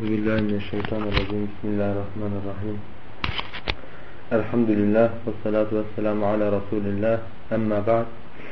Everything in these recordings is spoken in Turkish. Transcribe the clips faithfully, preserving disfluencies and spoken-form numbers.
Euzubillahimineşşeytanirracim. Bismillahirrahmanirrahim. Elhamdülillah ve salatu ve selamu ala Resulillah. Emma ba'd.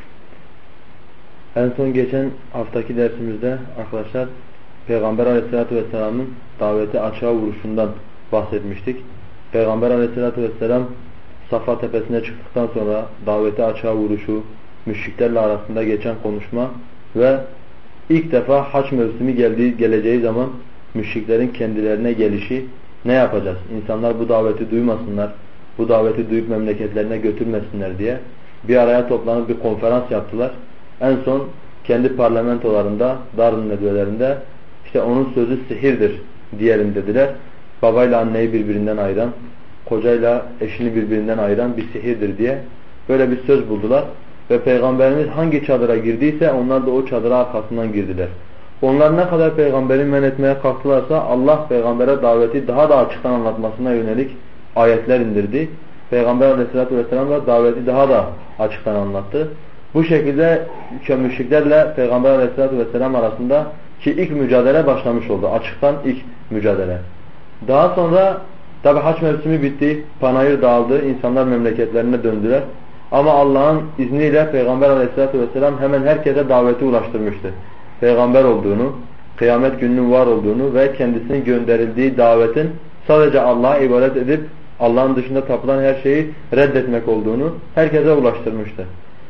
En son geçen haftaki dersimizde arkadaşlar Peygamber Aleyhisselatü Vesselam'ın daveti açığa vuruşundan bahsetmiştik. Peygamber Aleyhisselatü Vesselam Safa tepesine çıktıktan sonra daveti açığa vuruşu, müşriklerle arasında geçen konuşma ve ilk defa hac mevsimi geldiği, geleceği zaman müşriklerin kendilerine gelişi, ne yapacağız? İnsanlar bu daveti duymasınlar, bu daveti duyup memleketlerine götürmesinler diye bir araya toplanıp bir konferans yaptılar. En son kendi parlamentolarında, Darun Nedvelerinde işte onun sözü sihirdir diyelim dediler. Babayla anneyi birbirinden ayıran, kocayla eşini birbirinden ayıran bir sihirdir diye böyle bir söz buldular. Ve Peygamberimiz hangi çadıra girdiyse onlar da o çadıra arkasından girdiler. Onlar ne kadar peygamberi men etmeye kalktılarsa Allah peygambere daveti daha da açıktan anlatmasına yönelik ayetler indirdi. Peygamber Aleyhisselatü Vesselam da daveti daha da açıktan anlattı. Bu şekilde müşriklerle Peygamber Aleyhisselatü Vesselam arasında ki ilk mücadele başlamış oldu. Açıktan ilk mücadele. Daha sonra tabi haç mevsimi bitti. Panayır dağıldı. İnsanlar memleketlerine döndüler. Ama Allah'ın izniyle Peygamber Aleyhisselatü Vesselam hemen herkese daveti ulaştırmıştı. Peygamber olduğunu, kıyamet gününün var olduğunu ve kendisinin gönderildiği davetin sadece Allah'a ibadet edip Allah'ın dışında tapılan her şeyi reddetmek olduğunu herkese ulaştırmıştı.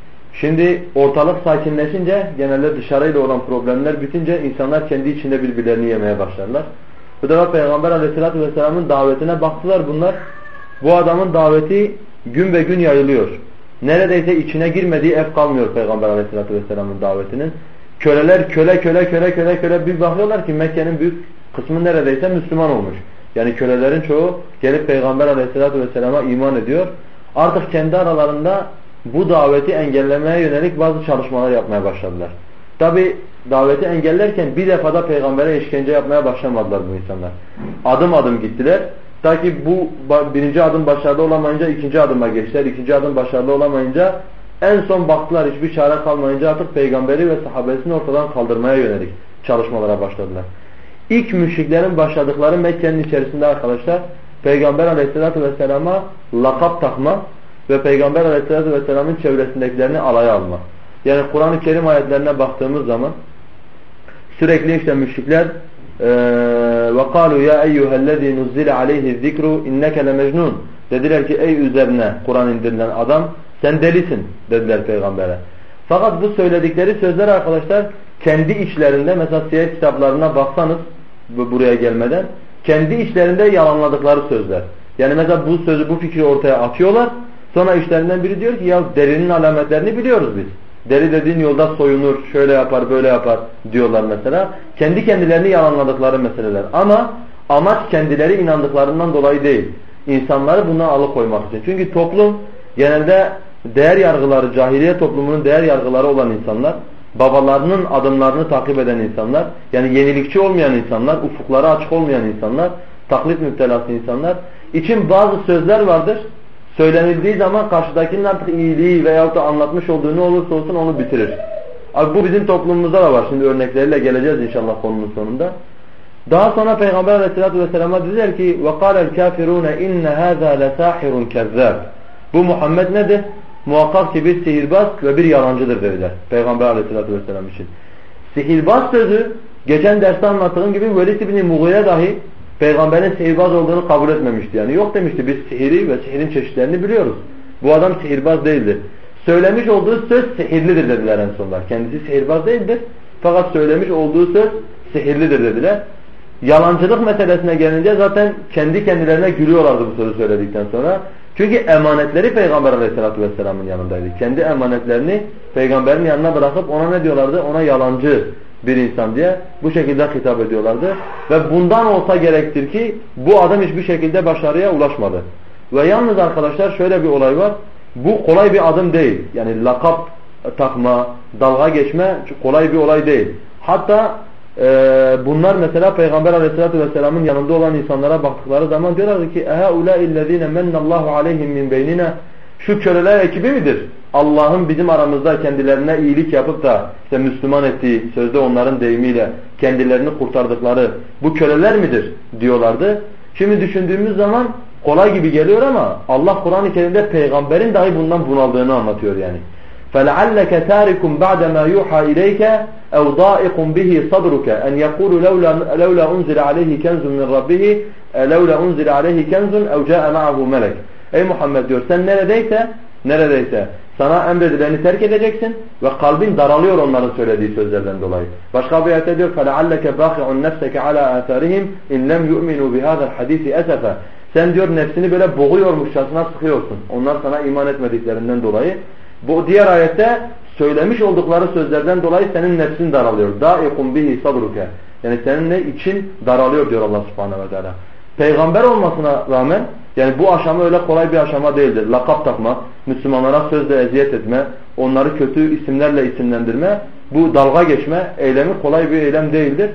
Şimdi ortalık sakinleşince, genelde dışarıyla olan problemler bitince insanlar kendi içinde birbirlerini yemeye başlarlar. Bu defa Peygamber Aleyhisselatü Vesselam'ın davetine baktılar bunlar. Bu adamın daveti gün be gün yayılıyor. Neredeyse içine girmediği ev kalmıyor Peygamber Aleyhisselatü Vesselam'ın davetinin. Köleler köle köle köle köle köle bir bakıyorlar ki Mekke'nin büyük kısmı neredeyse Müslüman olmuş. Yani kölelerin çoğu gelip Peygamber Aleyhisselatü Vesselam'a iman ediyor. Artık kendi aralarında bu daveti engellemeye yönelik bazı çalışmalar yapmaya başladılar. Tabi daveti engellerken bir defada Peygamber'e işkence yapmaya başlamadılar bu insanlar. Adım adım gittiler. Ta ki bu birinci adım başarılı olamayınca ikinci adıma geçtiler. İkinci adım başarılı olamayınca en son baktılar hiçbir çare kalmayınca artık peygamberi ve sahabesini ortadan kaldırmaya yönelik çalışmalara başladılar. İlk müşriklerin başladıkları Mekke'nin içerisinde arkadaşlar Peygamber Aleyhisselatü Vesselam'a lakap takma ve Peygamber Aleyhisselatü Vesselam'ın çevresindekilerini alaya alma. Yani Kur'an-ı Kerim ayetlerine baktığımız zaman sürekli işte müşrikler وَقَالُوا يَا اَيُّهَا الَّذ۪ي نُزِّلَ عَلَيْهِ الذِّكْرُ اِنَّكَ لَمَجْنُونَ dediler ki ey üzerine Kur'an indirilen adam sen delisin dediler peygambere. Fakat bu söyledikleri sözler arkadaşlar kendi içlerinde mesela siyer kitaplarına baksanız buraya gelmeden kendi içlerinde yalanladıkları sözler. Yani mesela bu sözü bu fikri ortaya atıyorlar. Sonra işlerinden biri diyor ki ya derinin alametlerini biliyoruz biz. Deri dediğin yolda soyunur, şöyle yapar, böyle yapar diyorlar mesela. Kendi kendilerini yalanladıkları meseleler. Ama amaç kendileri inandıklarından dolayı değil. İnsanları bundan alıkoymak için. Çünkü toplum genelde değer yargıları, cahiliye toplumunun değer yargıları olan insanlar, babalarının adımlarını takip eden insanlar, yani yenilikçi olmayan insanlar, ufukları açık olmayan insanlar, taklit müptelası insanlar için bazı sözler vardır. Söylenildiği zaman karşıdakinin artık iyiliği veyahut da anlatmış olduğu ne olursa olsun onu bitirir. Abi bu bizim toplumumuzda da var. Şimdi örnekleriyle geleceğiz inşallah konunun sonunda. Daha sonra Peygamber Aleyhisselatü Vesselam'a dediler ki وَقَالَ الْكَافِرُونَ اِنَّ هَذَا لَسَاحِرٌ كَذَّابٌ Bu Muhammed nedir? Muhakkak ki bir sihirbaz ve bir yalancıdır dediler Peygamber Aleyhisselatü Vesselam için. Sihirbaz sözü geçen derste anlattığım gibi Velid ibn Mughire dahi Peygamberin sihirbaz olduğunu kabul etmemişti. Yani yok demişti biz sihiri ve sihirin çeşitlerini biliyoruz. Bu adam sihirbaz değildir. Söylemiş olduğu söz sihirlidir dediler en sonunda. Kendisi sihirbaz değildir. Fakat söylemiş olduğu söz sihirlidir dediler. Yalancılık meselesine gelince zaten kendi kendilerine gülüyorlardı bu sözü söyledikten sonra. Çünkü emanetleri Peygamber Aleyhisselatü Vesselam'ın yanındaydı. Kendi emanetlerini Peygamberin yanına bırakıp ona ne diyorlardı? Ona yalancı bir insan diye bu şekilde hitap ediyorlardı. Ve bundan olsa gerektir ki bu adam hiçbir şekilde başarıya ulaşmadı. Ve yalnız arkadaşlar şöyle bir olay var. Bu kolay bir adım değil. Yani lakap takma, dalga geçme kolay bir olay değil. Hatta e, bunlar mesela Peygamber Aleyhisselatü Vesselam'ın yanında olan insanlara baktıkları zaman diyorlardı ki اَهَا اُولَٰئِ الَّذ۪ينَ مَنَّ اللّٰهُ عَلَيْهِمْ مِنْ بَيْنِنَا Şu köleler ekibi midir? Allah'ın bizim aramızda kendilerine iyilik yapıp da işte Müslüman ettiği, sözde onların deyimiyle kendilerini kurtardıkları bu köleler midir diyorlardı. Şimdi düşündüğümüz zaman kolay gibi geliyor ama Allah Kur'an-ı Kerim'de peygamberin dahi bundan bunaldığını anlatıyor yani. فَلَعَلَّكَ تَارِكُمْ بَعْدَ مَا يُوحَى إِلَيْكَ اَوْ ضَائِقٌ بِهِ صَدْرُكَ اَنْ يَقُولُ لَوْلَا أُنْزِلَ عَلَيْهِ كَنْزٌ مِنْ رَبِّهِ لَوْلَا أُنْزِلَ عَلَيْهِ كَنْزٌ اَوْ جَاءَ مَعَهُ مَلَكٌ. Ey Muhammed diyor, sen neredeyse neredeyse sana emredileni terk edeceksin ve kalbin daralıyor onların söylediği sözlerden dolayı. Başka bir ayette diyor فَلَعَلَّكَ بَاخِعُ نَفْسَكَ عَلَى آثَارِهِمْ اِنْ لَمْ يُؤْمِنُوا بِهَذَا الْحَدِيثِ أَسَفًا. Sen diyor nefsini böyle boğuyormuşçasına sıkıyorsun. Onlar sana iman etmediklerinden dolayı. Bu diğer ayette söylemiş oldukları sözlerden dolayı senin nefsin daralıyor. دَائِقٌ بِهِ صَدْرُكَ. Yani senin ne için daralıyor diyor Allah subhanahu ve teala. Peygamber olmasına rağmen yani bu aşama öyle kolay bir aşama değildir. Lakap takma, Müslümanlara sözle eziyet etme, onları kötü isimlerle isimlendirme, bu dalga geçme eylemi kolay bir eylem değildir.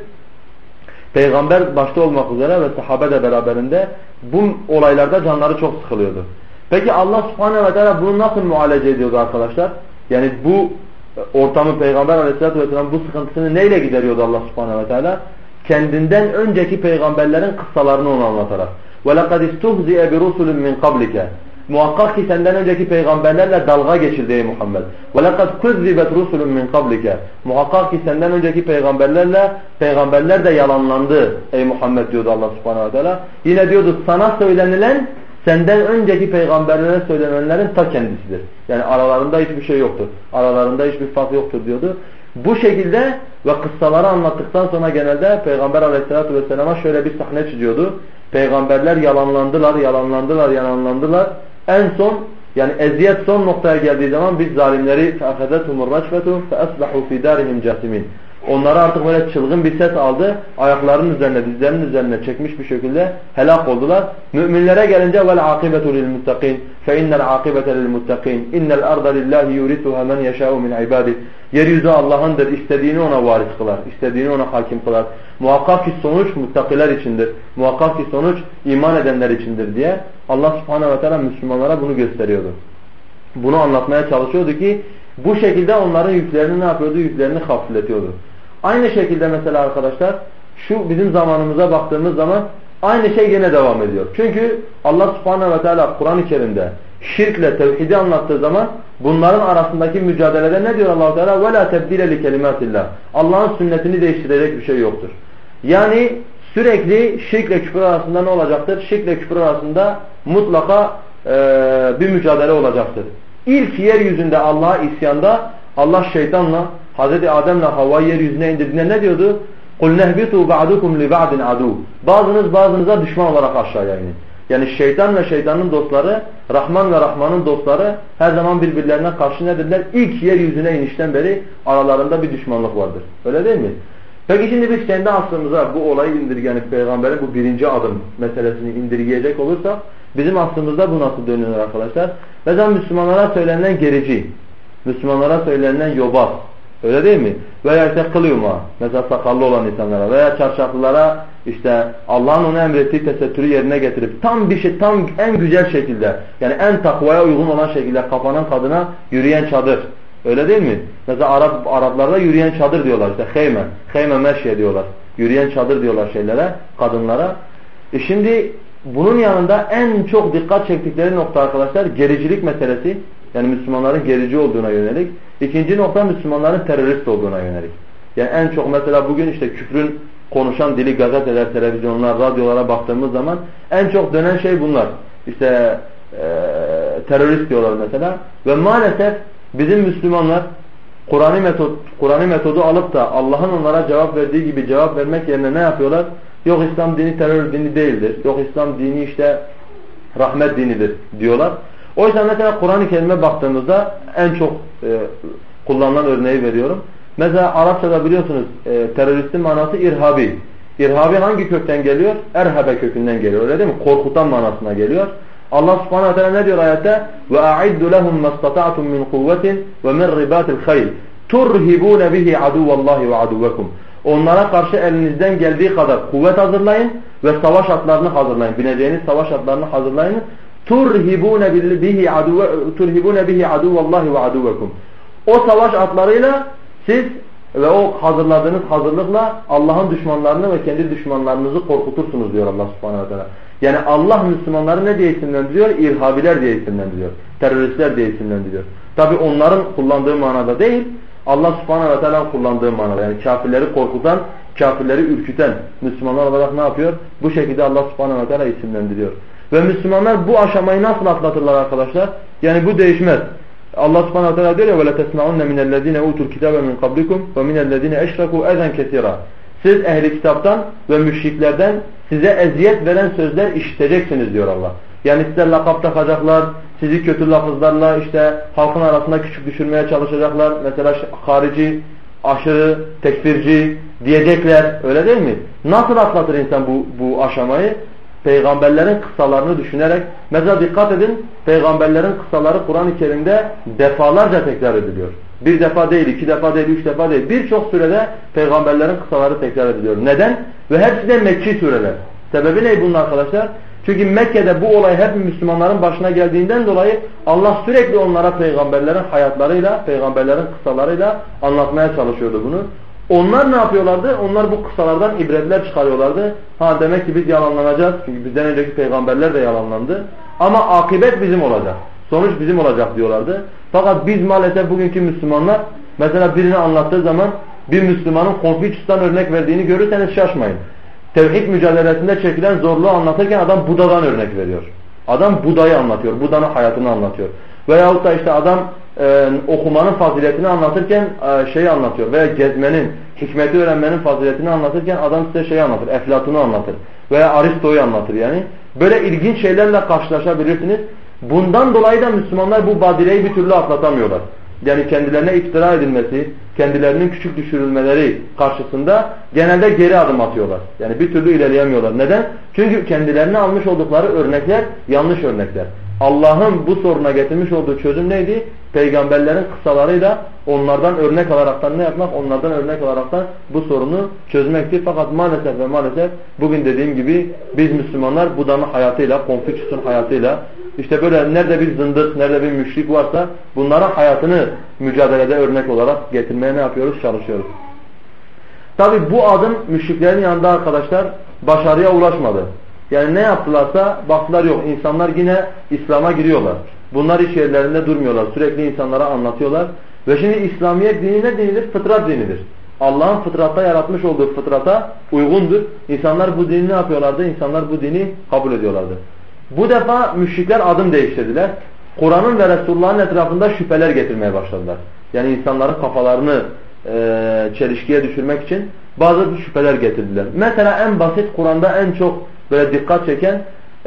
Peygamber başta olmak üzere ve sahabe de beraberinde bu olaylarda canları çok sıkılıyordu. Peki Allah subhanehu ve teala bunu nasıl muhalece ediyordu arkadaşlar? Yani bu ortamı Peygamber aleyhissalatü vesselam bu sıkıntısını neyle gideriyordu Allah subhanehu ve teala? Kendinden önceki peygamberlerin kıssalarını ona anlatarak. وَلَقَدْ اِسْتُهْزِئَ بِرُسُلٍ مِنْ قَبْلِكَ. Muhakkak ki senden önceki peygamberlerle dalga geçildi ey Muhammed. وَلَقَدْ كُذِّبَتْ رُسُلٌ مِنْ قَبْلِكَ. Muhakkak ki senden önceki peygamberlerle peygamberler de yalanlandı ey Muhammed diyordu Allah subhanahu wa ta'ala. Yine diyordu sana söylenilen senden önceki peygamberlere söylenenlerin ta kendisidir. Yani aralarında hiçbir şey yoktur. Aralarında hiçbir fark yoktur diyordu. Bu şekilde ve kıssaları anlattıktan sonra genelde Peygamber aleyhissalatü vesselama şöyle bir sahne çiziyordu. Peygamberler yalanlandılar, yalanlandılar, yalanlandılar. En son yani eziyet son noktaya geldiği zaman biz zalimleri فَأَخَذَتْهُمُ الرَّجْفَةُ فَأَصْبَحُوا فِي دَارِهِمْ جَاثِمِينَ. Onları artık böyle çılgın bir ses aldı. Ayaklarının üzerine, dizlerinin üzerine çekmiş bir şekilde helak oldular. Müminlere gelince وَالْعَاقِبَةُ لِلْمُتَّقِينَ فَاِنَّ الْعَاقِبَةَ لِلْمُتَّقِينَ اِنَّ الْأَرْضَ لِلّٰهِ يُورِثُهَا مَنْ يَشَاءُ مِنْ عِبَادِهِ. Yeryüzü Allah'ındır. İstediğini ona varis kılar. İstediğini ona hakim kılar. Muhakkak ki sonuç muttakiler içindir. Muhakkak ki sonuç iman edenler içindir diye Allah subhanehu ve teala Müslümanlara bunu gösteriyordu. Bunu anlatmaya çalışıyordu ki bu şekilde onların yüklerini ne yapıyordu? Yüklerini hafifletiyordu. Aynı şekilde mesela arkadaşlar şu bizim zamanımıza baktığımız zaman aynı şey gene devam ediyor. Çünkü Allah subhanehu ve teala Kur'an-ı Kerim'de şirkle tevhidi anlattığı zaman bunların arasındaki mücadelede ne diyor Allah Teala? وَلَا تَبْدِيلَ لِكَلِمَاتِ اللّٰهِ. Allah'ın sünnetini değiştirecek bir şey yoktur. Yani sürekli şirkle küfür arasında ne olacaktır? Şirkle küfür arasında mutlaka e, bir mücadele olacaktır. İlk yeryüzünde Allah'a isyanda Allah şeytanla Hazreti Adem'le Havva'yı yeryüzüne indirdiğinde ne diyordu? قُلْ نَهْبِتُوا بَعْدُكُمْ لِبَعْدٍ عَدُوٍ. Bazınız bazınıza düşman olarak aşağıya inin. Yani şeytan ve şeytanın dostları, Rahman ve Rahman'ın dostları her zaman birbirlerine karşı nedirler? İlk yeryüzüne inişten beri aralarında bir düşmanlık vardır. Öyle değil mi? Peki şimdi biz kendi aslımıza bu olayı indirgenip peygamberin bu birinci adım meselesini indirgeyecek olursak bizim aslımızda bu nasıl dönüyor arkadaşlar? Mesela Müslümanlara söylenen gerici, Müslümanlara söylenen yobaz, öyle değil mi? Veya işte kılıma, mesela sakallı olan insanlara veya çarşaflılara işte Allah'ın ona emrettiği tesettürü yerine getirip tam bir şey, tam en güzel şekilde yani en takvaya uygun olan şekilde kapanan kadına yürüyen çadır. Öyle değil mi? Mesela Arap Araplarda yürüyen çadır diyorlar işte heyme, heyme meşye diyorlar. Yürüyen çadır diyorlar şeylere, kadınlara. E şimdi bunun yanında en çok dikkat çektikleri nokta arkadaşlar gericilik meselesi. Yani Müslümanların gerici olduğuna yönelik. İkinci nokta Müslümanların terörist olduğuna yönelik. Yani en çok mesela bugün işte küfrün konuşan dili gazeteler, televizyonlar, radyolara baktığımız zaman en çok dönen şey bunlar. İşte e, terörist diyorlar mesela. Ve maalesef bizim Müslümanlar Kur'an'ı metod, Kur'an'ı metodu alıp da Allah'ın onlara cevap verdiği gibi cevap vermek yerine ne yapıyorlar? Yok İslam dini terör dini değildir. Yok İslam dini işte rahmet dinidir diyorlar. O yüzden mesela Kur'an-ı Kerim'e baktığımızda en çok e, kullanılan örneği veriyorum. Mesela Arapçada biliyorsunuz e, teröristin manası irhabi. İrhabi hangi kökten geliyor? Erhabe kökünden geliyor. Öyle değil mi? Korkutan manasına geliyor. Allah subhanahu wa ta'ala ne diyor ayette? وَاَعِدُّ لَهُمْ مَسْتَطَعْتُمْ مِنْ قُوَّةٍ وَمِنْ رِبَاتِ الْخَيْلِ تُرْهِبُونَ بِهِ عَدُوَّ اللّٰهِ وَعَدُوَّكُمْ. Onlara karşı elinizden geldiği kadar kuvvet hazırlayın ve savaş atlarını hazırlayın. Bineceğiniz savaş atlarını hazırlayın. turhibune bihi aduve turhibune bihi aduvallahi ve aduvekum. O savaş atlarıyla siz ve o hazırladığınız hazırlıkla Allah'ın düşmanlarını ve kendi düşmanlarınızı korkutursunuz diyor Allah subhanahu ve teala. Yani Allah Müslümanları ne diye isimlendiriyor? İrhabiler diye isimlendiriyor. Teröristler diye isimlendiriyor. Tabi onların kullandığı manada değil, Allah subhanahu ve teala kullandığı manada. Yani kafirleri korkutan, kafirleri ürküten Müslümanlar olarak ne yapıyor? Bu şekilde Allah subhanahu ve teala isimlendiriyor. Ve Müslümanlar bu aşamayı nasıl atlatırlar arkadaşlar? Yani bu değişmez. Allah subhanahu ve teala diyor ya وَلَا تَسْمَعُنَّ مِنَ الَّذ۪ينَ اُوتُوا الْكِتَابَ مِنْ قَبْلِكُمْ وَمِنَ الَّذ۪ينَ اَشْرَكُوا اَذًا كَثِيرًا. Siz ehli kitaptan ve müşriklerden size eziyet veren sözler işiteceksiniz diyor Allah. Yani size lakap takacaklar, sizi kötü lafızlarla işte halkın arasında küçük düşürmeye çalışacaklar. Mesela harici, aşırı, tekfirci diyecekler, öyle değil mi? Nasıl atlatır insan bu, bu aşamayı? Peygamberlerin kıssalarını düşünerek. Mesela dikkat edin, peygamberlerin kıssaları Kur'an-ı Kerim'de defalarca tekrar ediliyor. Bir defa değil, iki defa değil, üç defa değil. Birçok surede peygamberlerin kıssaları tekrar ediliyor. Neden? Ve hepsi de Mekki sureler. Sebebi ne bunun arkadaşlar? Çünkü Mekke'de bu olay hep Müslümanların başına geldiğinden dolayı Allah sürekli onlara peygamberlerin hayatlarıyla, peygamberlerin kıssalarıyla anlatmaya çalışıyordu bunu. Onlar ne yapıyorlardı? Onlar bu kıssalardan ibretler çıkarıyorlardı. Ha demek ki biz yalanlanacağız. Çünkü bizden önceki peygamberler de yalanlandı. Ama akıbet bizim olacak. Sonuç bizim olacak diyorlardı. Fakat biz maalesef bugünkü Müslümanlar mesela birini anlattığı zaman bir Müslümanın Konfüçyüs'ten örnek verdiğini görürseniz şaşmayın. Tevhid mücadelesinde çekilen zorluğu anlatırken adam Buda'dan örnek veriyor. Adam Buda'yı anlatıyor. Buda'nın hayatını anlatıyor. Veyahut da işte adam e, okumanın faziletini anlatırken e, şeyi anlatıyor. Veya gezmenin, hikmeti öğrenmenin faziletini anlatırken adam size şeyi anlatır. Eflatun'u anlatır. Veya Aristo'yu anlatır yani. Böyle ilginç şeylerle karşılaşabilirsiniz. Bundan dolayı da Müslümanlar bu badireyi bir türlü atlatamıyorlar. Yani kendilerine iftira edilmesi, kendilerinin küçük düşürülmeleri karşısında genelde geri adım atıyorlar. Yani bir türlü ilerleyemiyorlar. Neden? Çünkü kendilerine almış oldukları örnekler yanlış örnekler. Allah'ın bu soruna getirmiş olduğu çözüm neydi? Peygamberlerin kıssalarıyla onlardan örnek alaraktan ne yapmak? Onlardan örnek alaraktan bu sorunu çözmektir. Fakat maalesef ve maalesef bugün dediğim gibi biz Müslümanlar Buda'nın hayatıyla, Konfüçyüs'ün hayatıyla işte böyle nerede bir zındık, nerede bir müşrik varsa bunların hayatını mücadelede örnek olarak getirmeye ne yapıyoruz? Çalışıyoruz. Tabi bu adım müşriklerin yanında arkadaşlar başarıya ulaşmadı. Yani ne yaptılarsa baktılar yok. İnsanlar yine İslam'a giriyorlar. Bunlar iş yerlerinde durmuyorlar. Sürekli insanlara anlatıyorlar. Ve şimdi İslamiyet dini ne dinidir? Fıtrat dinidir. Allah'ın fıtratta yaratmış olduğu fıtrata uygundur. İnsanlar bu dini ne yapıyorlardı? İnsanlar bu dini kabul ediyorlardı. Bu defa müşrikler adım değiştirdiler. Kur'an'ın ve Resulullah'ın etrafında şüpheler getirmeye başladılar. Yani insanların kafalarını e, çelişkiye düşürmek için bazı şüpheler getirdiler. Mesela en basit Kur'an'da en çok böyle dikkat çeken e,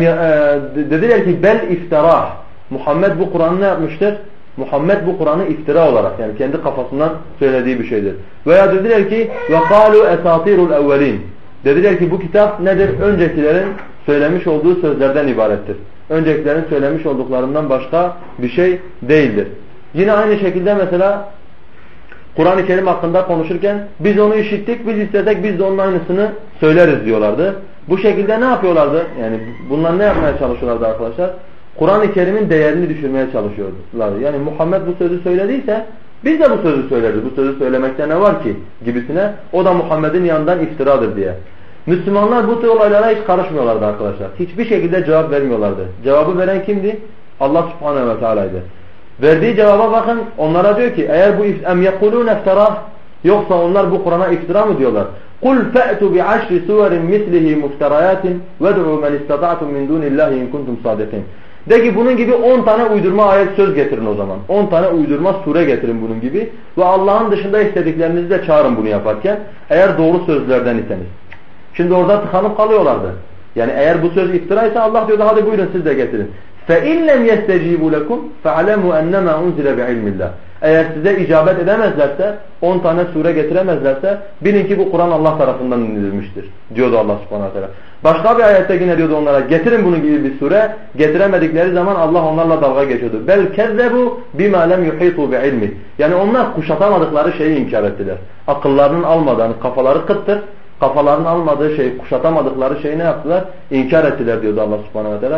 e, dediler ki bel iftira. Muhammed bu Kur'an'ı ne yapmıştır? Muhammed bu Kur'an'ı iftira olarak yani kendi kafasından söylediği bir şeydir. Veya dediler ki ve kalu esatirul evvelin. Dediler ki bu kitap nedir? Öncekilerin söylemiş olduğu sözlerden ibarettir. Öncekilerin söylemiş olduklarından başka bir şey değildir. Yine aynı şekilde mesela Kur'an-ı Kerim hakkında konuşurken biz onu işittik, biz istesek biz de onun aynısını söyleriz diyorlardı. Bu şekilde ne yapıyorlardı? Yani bunlar ne yapmaya çalışıyorlardı arkadaşlar? Kur'an-ı Kerim'in değerini düşürmeye çalışıyorlardı. Yani Muhammed bu sözü söylediyse biz de bu sözü söyleriz. Bu sözü söylemekte ne var ki gibisine. O da Muhammed'in yanından iftiradır diye. Müslümanlar bu tür olaylara hiç karışmıyorlardı arkadaşlar. Hiçbir şekilde cevap vermiyorlardı. Cevabı veren kimdi? Allah subhanehu ve teala'ydı. Verdiği cevaba bakın. Onlara diyor ki eğer bu em yekulun iftira yoksa onlar bu Kur'an'a iftira mı diyorlar? Kul fa'tu bi ashri suverin mislihi muftarayatin ved'u men istata'tum min dunillahi in kuntum sadikin. De ki bunun gibi on tane uydurma ayet söz getirin o zaman. on tane uydurma sure getirin bunun gibi. Ve Allah'ın dışında istediklerinizi de çağırın bunu yaparken. Eğer doğru sözlerden iseniz. Şimdi orada tıkanıp kalıyorlardı. Yani eğer bu söz iftiraysa Allah diyordu hadi buyurun siz de getirin. فَاِنْ لَمْ يَسْتَجِيبُ لَكُمْ فَعَلَمُوا اَنَّمَا اُنْزِلَ بِعِلْمِ اللّٰهِ. Eğer size icabet edemezlerse, on tane sure getiremezlerse bilin ki bu Kur'an Allah tarafından indirilmiştir diyordu Allah subhanahu teala. Başka bir ayette yine diyordu onlara getirin bunun gibi bir sure. Getiremedikleri zaman Allah onlarla dalga geçiyordu. Bel kezzebu bima lem yuhitu bi'ilmi. Yani onlar kuşatamadıkları şeyi inkar ettiler. Akıllarının almadan, kafaları kıttır. Kafalarının almadığı şeyi, kuşatamadıkları şeyi ne yaptılar? İnkar ettiler diyordu Allah subhanahu teala.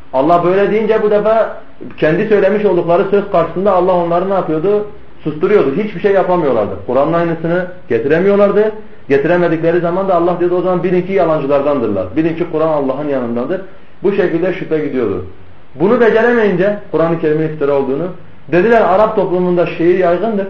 Allah böyle deyince bu defa kendi söylemiş oldukları söz karşısında Allah onları ne yapıyordu? Susturuyordu. Hiçbir şey yapamıyorlardı. Kur'an'ın aynısını getiremiyorlardı. Getiremedikleri zaman da Allah diyordu o zaman bilin ki yalancılardandırlar. Bilin ki Kur'an Allah'ın yanındadır. Bu şekilde şüphe gidiyordu. Bunu beceremeyince Kur'an-ı Kerim'in iftira olduğunu dediler Arap toplumunda şiir yaygındır.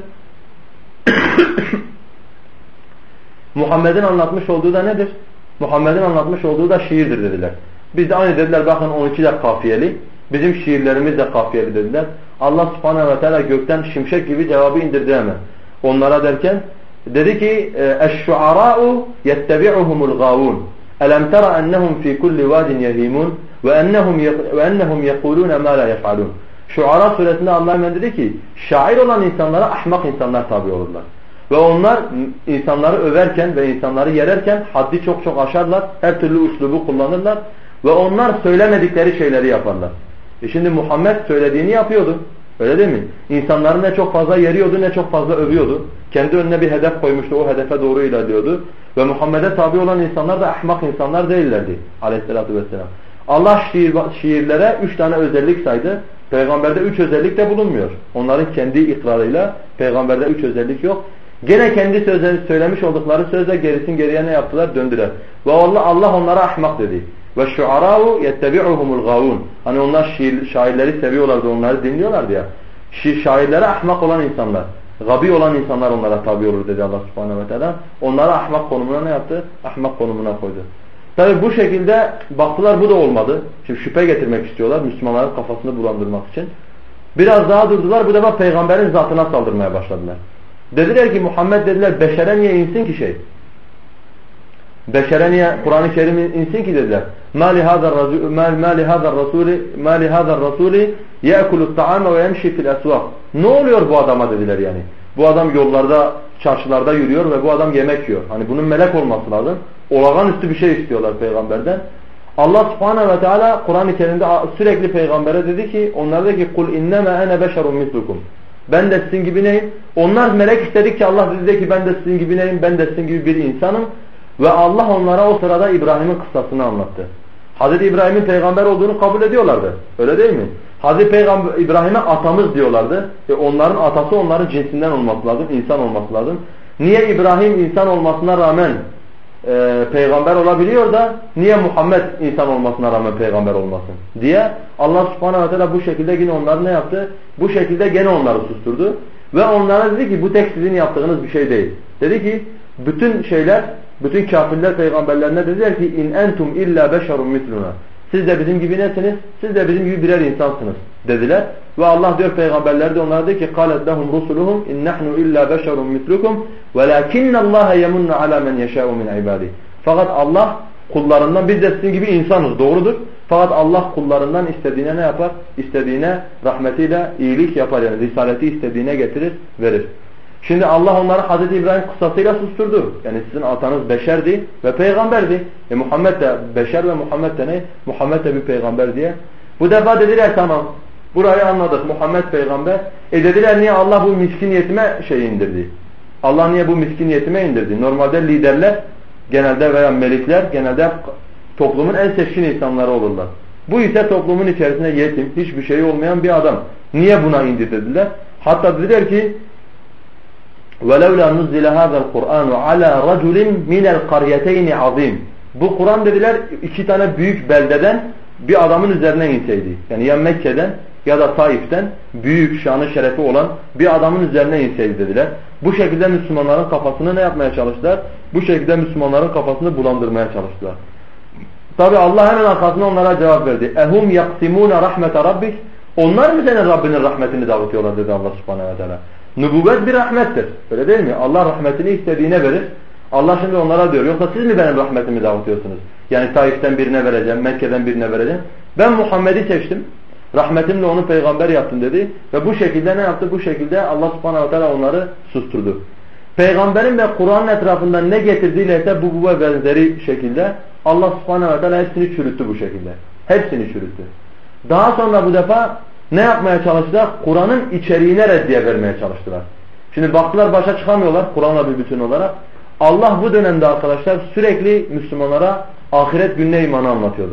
Muhammed'in anlatmış olduğu da nedir? Muhammed'in anlatmış olduğu da şiirdir dediler. Biz de aynı dediler bakın on iki de kafiyeli. Bizim şiirlerimiz de kafiyeli dediler. Allah subhanehu ve teala gökten şimşek gibi cevabı indirdi hemen. Onlara derken dedi ki اَشْشُعَرَاءُ يَتَّبِعُهُمُ الْغَاوُونَ أَلَمْ تَرَ أَنَّهُمْ فِي كُلِّ وَادٍ يَهِيمُونَ وَأَنَّهُمْ يَقُولُونَ مَا لَا يَفْعَلُونَ Şuara suresinde Allah hemen dedi ki şair olan insanlara ahmak insanlar tabi olurlar. Ve onlar insanları överken ve insanları yererken haddi çok çok aşarlar. Her türlü üslubu kullanırlar. Ve onlar söylemedikleri şeyleri yaparlar. E şimdi Muhammed söylediğini yapıyordu. Öyle değil mi? İnsanları ne çok fazla yeriyordu ne çok fazla övüyordu. Kendi önüne bir hedef koymuştu. O hedefe doğru ilerliyordu. Ve Muhammed'e tabi olan insanlar da ahmak insanlar değillerdi. Aleyhissalatü vesselam. Allah şiir, şiirlere üç tane özellik saydı. Peygamberde üç özellik de bulunmuyor. Onların kendi ikrarıyla peygamberde üç özellik yok. Gene kendi sözleri söylemiş oldukları sözle gerisin geriye ne yaptılar? Döndüler. Ve Allah, Allah onlara ahmak dedi. Ve şuara'u yettebi'uhumul gavun. Hani onlar şiir, şairleri seviyorlardı, onları dinliyorlardı ya. Şiir, şairlere ahmak olan insanlar, gabi olan insanlar onlara tabi olur dedi Allah subhanehu ve teala. Onları ahmak konumuna ne yaptı? Ahmak konumuna koydu. Tabi bu şekilde baktılar bu da olmadı. Şimdi şüphe getirmek istiyorlar Müslümanların kafasını bulandırmak için. Biraz daha durdular bu defa peygamberin zatına saldırmaya başladılar. Dediler ki Muhammed dediler beşere niye insin ki şey? Beşere niye Kur'an-ı Kerim insin ki dediler. مَا لِهَذَا الرَّسُولِ مَا لِهَذَا الرَّسُولِ يَأْكُلُ الطَّعَامَ وَيَمْشِي فِي الْأَسْوَاقِ Ne oluyor bu adama dediler yani. Bu adam yollarda, çarşılarda yürüyor ve bu adam yemek yiyor. Hani bunun melek olması lazım. Olağanüstü bir şey istiyorlar peygamberden. Allah subhanehu ve teala Kur'an-ı Kerim'de sürekli peygambere dedi ki onlara dedi ki قُلْ اِنَّمَا اَنَا بَشَرٌ مِثْلُكُمْ Ben de sizin gibi neyim? Onlar melek istedikçe Allah dedi ki ben de sizin gibi neyim? Ben de sizin gibi bir insanım. Ve Allah onlara o sırada İbrahim'in kıssasını anlattı. Hazreti İbrahim'in peygamber olduğunu kabul ediyorlardı. Öyle değil mi? Hazreti Peygamber İbrahim'e atamız diyorlardı. E onların atası onların cinsinden olması lazım, insan olması lazım. Niye İbrahim insan olmasına rağmen e, peygamber olabiliyor da niye Muhammed insan olmasına rağmen peygamber olmasın diye Allah subhanahu ve teala bu şekilde yine onları ne yaptı? Bu şekilde gene onları susturdu. Ve onlara dedi ki bu tek sizin yaptığınız bir şey değil. Dedi ki bütün şeyler, bütün kafirler peygamberlerine dediler ki in entum illa beşerun misluna. Siz de bizim gibi nesiniz? Siz de bizim gibi birer insansınız dediler. Ve Allah diyor peygamberler de onlara dedi ki قَالَتْ لَهُمْ رُسُلُهُمْ اِنْ نَحْنُ اِلَّا بَشَرٌ مِثْلُكُمْ وَلَكِنَّ اللّٰهَ يَمُنَّ عَلَى مَنْ يَشَاءُ مِنْ عِبَادِهِ Fakat Allah kullarından biz de sizin gibi insanız doğrudur. Fakat Allah kullarından istediğine ne yapar? İstediğine rahmetiyle iyilik yapar yani risaleti istediğine getirir, verir. Şimdi Allah onları Hazreti İbrahim kıssasıyla susturdu. Yani sizin atanız beşerdi ve peygamberdi. E Muhammed de beşer ve Muhammed de ne? Muhammed de bir peygamber diye. Bu defa dediler tamam. Burayı anladık. Muhammed peygamber. E dediler niye Allah bu miskin yetime şey indirdi? Allah niye bu miskin yetime indirdi? Normalde liderler genelde veya melikler genelde toplumun en seçkin insanları olurlar. Bu ise toplumun içerisinde yetim, hiçbir şey olmayan bir adam. Niye buna indi dediler? Hatta dediler ki وَلَوْلَا نُزِّلَ هَذَا الْقُرْآنُ عَلَى رَجُلٍ مِنَ الْقَرْيَتَيْنِ عَظِيمٍ Bu Kur'an dediler iki tane büyük beldeden bir adamın üzerine inseydi. Yani ya Mekke'den ya da Taif'ten büyük şanı şerefi olan bir adamın üzerine inseydi dediler. Bu şekilde Müslümanların kafasını ne yapmaya çalıştılar? Bu şekilde Müslümanların kafasını bulandırmaya çalıştılar. Tabi Allah hemen arkasında onlara cevap verdi. اَهُمْ يَقْسِمُونَ رَحْمَةَ رَبِّكَ Onlar mı senin Rabbinin rahmetini dağıtıyorlar dedi Allah subhanahu ve teala. Nübüvvet bir rahmettir. Öyle değil mi? Allah rahmetini istediğine verir. Allah şimdi onlara diyor. Yoksa siz mi benim rahmetimi dağıtıyorsunuz? Yani Taif'ten birine vereceğim, Mekke'den birine vereceğim. Ben Muhammed'i seçtim. Rahmetimle onu peygamber yaptım dedi. Ve bu şekilde ne yaptı? Bu şekilde Allah subhanahu ve teala onları susturdu. Peygamberin ve Kur'an'ın etrafından ne getirdiğiyle ise bu bu ve benzeri şekilde Allah subhanahu ve teala hepsini çürüttü bu şekilde. Hepsini çürüttü. Daha sonra bu defa ne yapmaya çalıştılar? Kur'an'ın içeriğine reddiye vermeye çalıştılar. Şimdi baktılar başa çıkamıyorlar Kur'an'la bir bütün olarak. Allah bu dönemde arkadaşlar sürekli Müslümanlara ahiret gününe imanı anlatıyordu.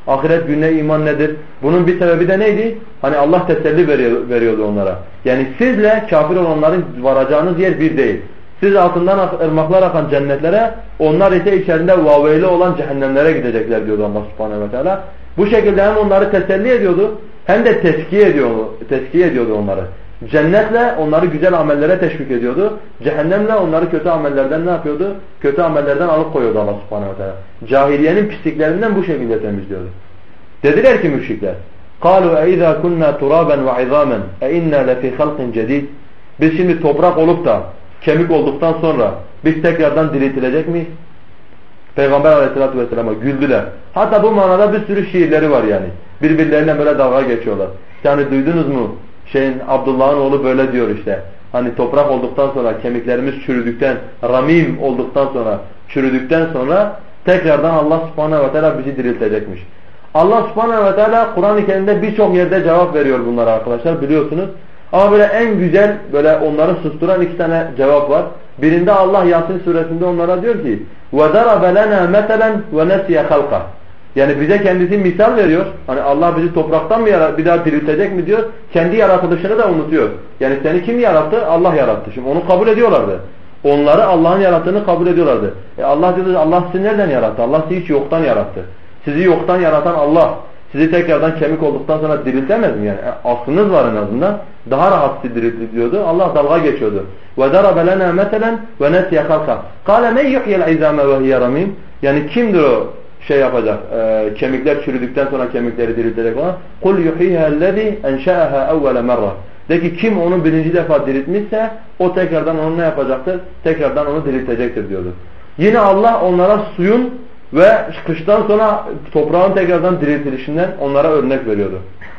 Ahiret gününe iman nedir? Bunun bir sebebi de neydi? Hani Allah teselli veriyor, veriyordu onlara. Yani sizle kafir olanların varacağınız yer bir değil. Siz altından ırmaklar akan cennetlere, onlar ise içerisinde vaveyli olan cehennemlere gidecekler diyordu Allah subhanehu ve teala. Bu şekilde hem onları teselli ediyordu hem de teskiye ediyordu, teskiye ediyordu onları. Cennetle onları güzel amellere teşvik ediyordu. Cehennemle onları kötü amellerden ne yapıyordu? Kötü amellerden alıkoyuyordu Allah subhanehu ve teala. Cahiliyenin pisliklerinden bu şekilde temizliyordu. Dediler ki müşrikler, قَالُوا اَاِذَا كُنَّا تُرَابًا وَعِظَامًا اَاِنَّا لَفِي خَلْقٍ جَدِيدٍ Biz şimdi toprak olup da kemik olduktan sonra biz tekrardan diriltilecek miyiz? Peygamber aleyhissalatü vesselam'a güldüler. Hatta bu manada bir sürü şiirleri var yani. Birbirlerine böyle dalga geçiyorlar. Yani duydunuz mu? Şeyin Abdullah'ın oğlu böyle diyor işte. Hani toprak olduktan sonra kemiklerimiz çürüdükten, ramim olduktan sonra, çürüdükten sonra tekrardan Allah subhanehu ve teala bizi diriltecekmiş. Allah subhanehu ve teala Kur'an-ı Kerim'de birçok yerde cevap veriyor bunlara arkadaşlar biliyorsunuz. Ama böyle en güzel böyle onları susturan iki tane cevap var. Birinde Allah Yasin suresinde onlara diyor ki وَدَرَبَ لَنَا مَثَلًا وَنَسِيَ خَلْقَهِ Yani bize kendisi misal veriyor. Hani Allah bizi topraktan mı bir daha diriltecek mi diyor. Kendi yaratılışını da unutuyor. Yani seni kim yarattı? Allah yarattı. Şimdi onu kabul ediyorlardı. Onları Allah'ın yarattığını kabul ediyorlardı. E Allah diyor Allah sizi nereden yarattı? Allah sizi hiç yoktan yarattı. Sizi yoktan yaratan Allah sizi tekrardan kemik olduktan sonra diriltemez mi yani? E, aslınız var en azından. Daha rahat sizi diriltiyordu. Allah dalga geçiyordu. وَدَرَبَ لَنَا مَثَلًا وَنَسْيَ خَلْقَهِ قَالَ مَنْ يُحْيَ الْعِزَامَ وَهِيَ رَمِيمٌ Yani kimdir o şey yapacak? E, kemikler çürüdükten sonra kemikleri diriltecek olan. قُلْ يُحْيِهَا الَّذ۪ي اَنْشَأَهَا اَوَّلَ مَرَّةً De ki kim onu birinci defa diriltmişse o tekrardan onu ne yapacaktır? Tekrardan onu diriltecektir diyordu. Yine Allah onlara suyun ve kıştan sonra toprağın tekrardan diriltilişinden onlara örnek veriyordu.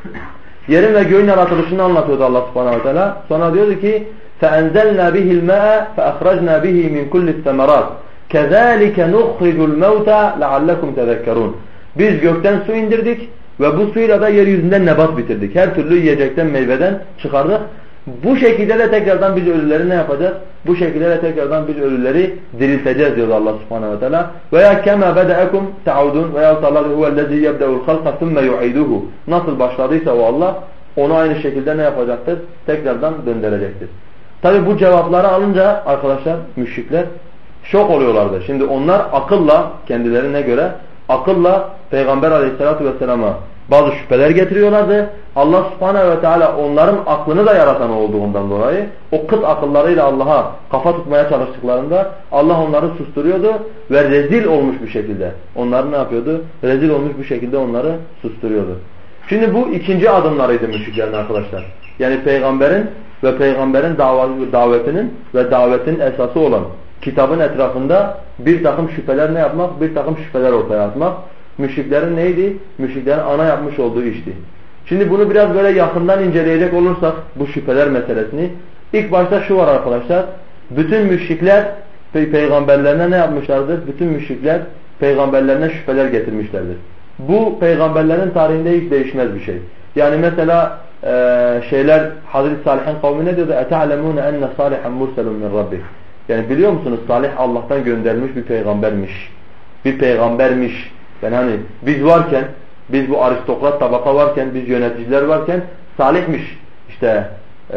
Yerin ve göğün yaratılışını anlatıyordu Allah subhanahu teala. Sonra diyordu ki فَاَنْزَلْنَا بِهِ الْمَاءَ فَأَخْرَجْنَا بِهِ مِنْ كُلِّ الثَّمَرَاتِ كَذَٰلِكَ نُخْرِجُ الْمَوْتَى لَعَلَّكُمْ تَذَكَّرُونَ Biz gökten su indirdik ve bu suyla da yeryüzünden nebat bitirdik. Her türlü yiyecekten, meyveden çıkardık. Bu şekilde de tekrardan biz ölüleri ne yapacağız? Bu şekilde de tekrardan biz ölüleri dirilteceğiz diyor Allah subhanahu ve teala. Veya kema bede'ekum ta'udun veya Allah huvellezî yebde'ul halqa thumme yu'iduhu. Nasıl başladıysa o Allah onu aynı şekilde ne yapacaktır? Tekrardan döndürecektir. Tabi bu cevapları alınca arkadaşlar müşrikler şok oluyorlardı. Şimdi onlar akılla kendilerine göre akılla Peygamber aleyhissalatu vesselama bazı şüpheler getiriyorlardı. Allah subhanehu ve teala onların aklını da yaratan olduğundan dolayı o kıt akıllarıyla Allah'a kafa tutmaya çalıştıklarında Allah onları susturuyordu ve rezil olmuş bir şekilde onları ne yapıyordu? Rezil olmuş bir şekilde onları susturuyordu. Şimdi bu ikinci adımlarıydı müşriklerin arkadaşlar. Yani peygamberin ve peygamberin davetinin ve davetin esası olan kitabın etrafında bir takım şüpheler ne yapmak? Bir takım şüpheler ortaya atmak. Müşriklerin neydi? Müşriklerin ana yapmış olduğu işti. Şimdi bunu biraz böyle yakından inceleyecek olursak bu şüpheler meselesini ilk başta şu var arkadaşlar. Bütün müşrikler pey peygamberlerine ne yapmışlardır? Bütün müşrikler peygamberlerine şüpheler getirmişlerdir. Bu peygamberlerin tarihinde hiç değişmez bir şey. Yani mesela e, şeyler Hazreti Salih'in kavmi ne diyordu? اَتَعْلَمُونَ اَنَّ صَالِحًا مُرْسَلٌ مِنْ رَبِّهِ Yani biliyor musunuz? Salih Allah'tan gönderilmiş bir peygambermiş. Bir peygambermiş. Yani hani biz varken, biz bu aristokrat tabaka varken, biz yöneticiler varken Salih'miş işte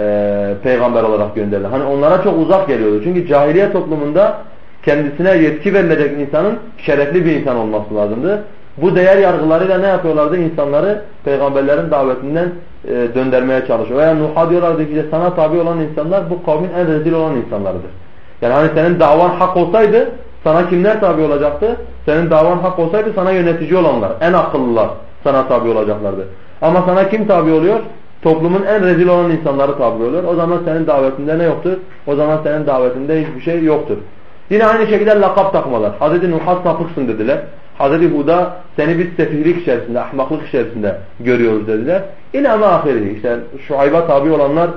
e, peygamber olarak gönderildi. Hani onlara çok uzak geliyordu. Çünkü cahiliye toplumunda kendisine yetki verilecek insanın şerefli bir insan olması lazımdı. Bu değer yargılarıyla ne yapıyorlardı? İnsanları peygamberlerin davetinden e, döndürmeye çalışıyor. Veya Nuh'a diyorlardı ki sana tabi olan insanlar bu kavmin en rezil olan insanlarıdır. Yani hani senin davan hak olsaydı sana kimler tabi olacaktı? Senin davan hak olsaydı sana yönetici olanlar, en akıllılar sana tabi olacaklardı. Ama sana kim tabi oluyor? Toplumun en rezil olan insanları tabi oluyor. O zaman senin davetinde ne yoktur? O zaman senin davetinde hiçbir şey yoktur. Yine aynı şekilde lakap takmalar. Hazreti Nuh'a sapıksın dediler. Hazreti Hud'a seni biz sefihlik içerisinde, ahmaklık içerisinde görüyoruz dediler. İlâ mâ ahiri. İşte Şuayb'a tabi olanlar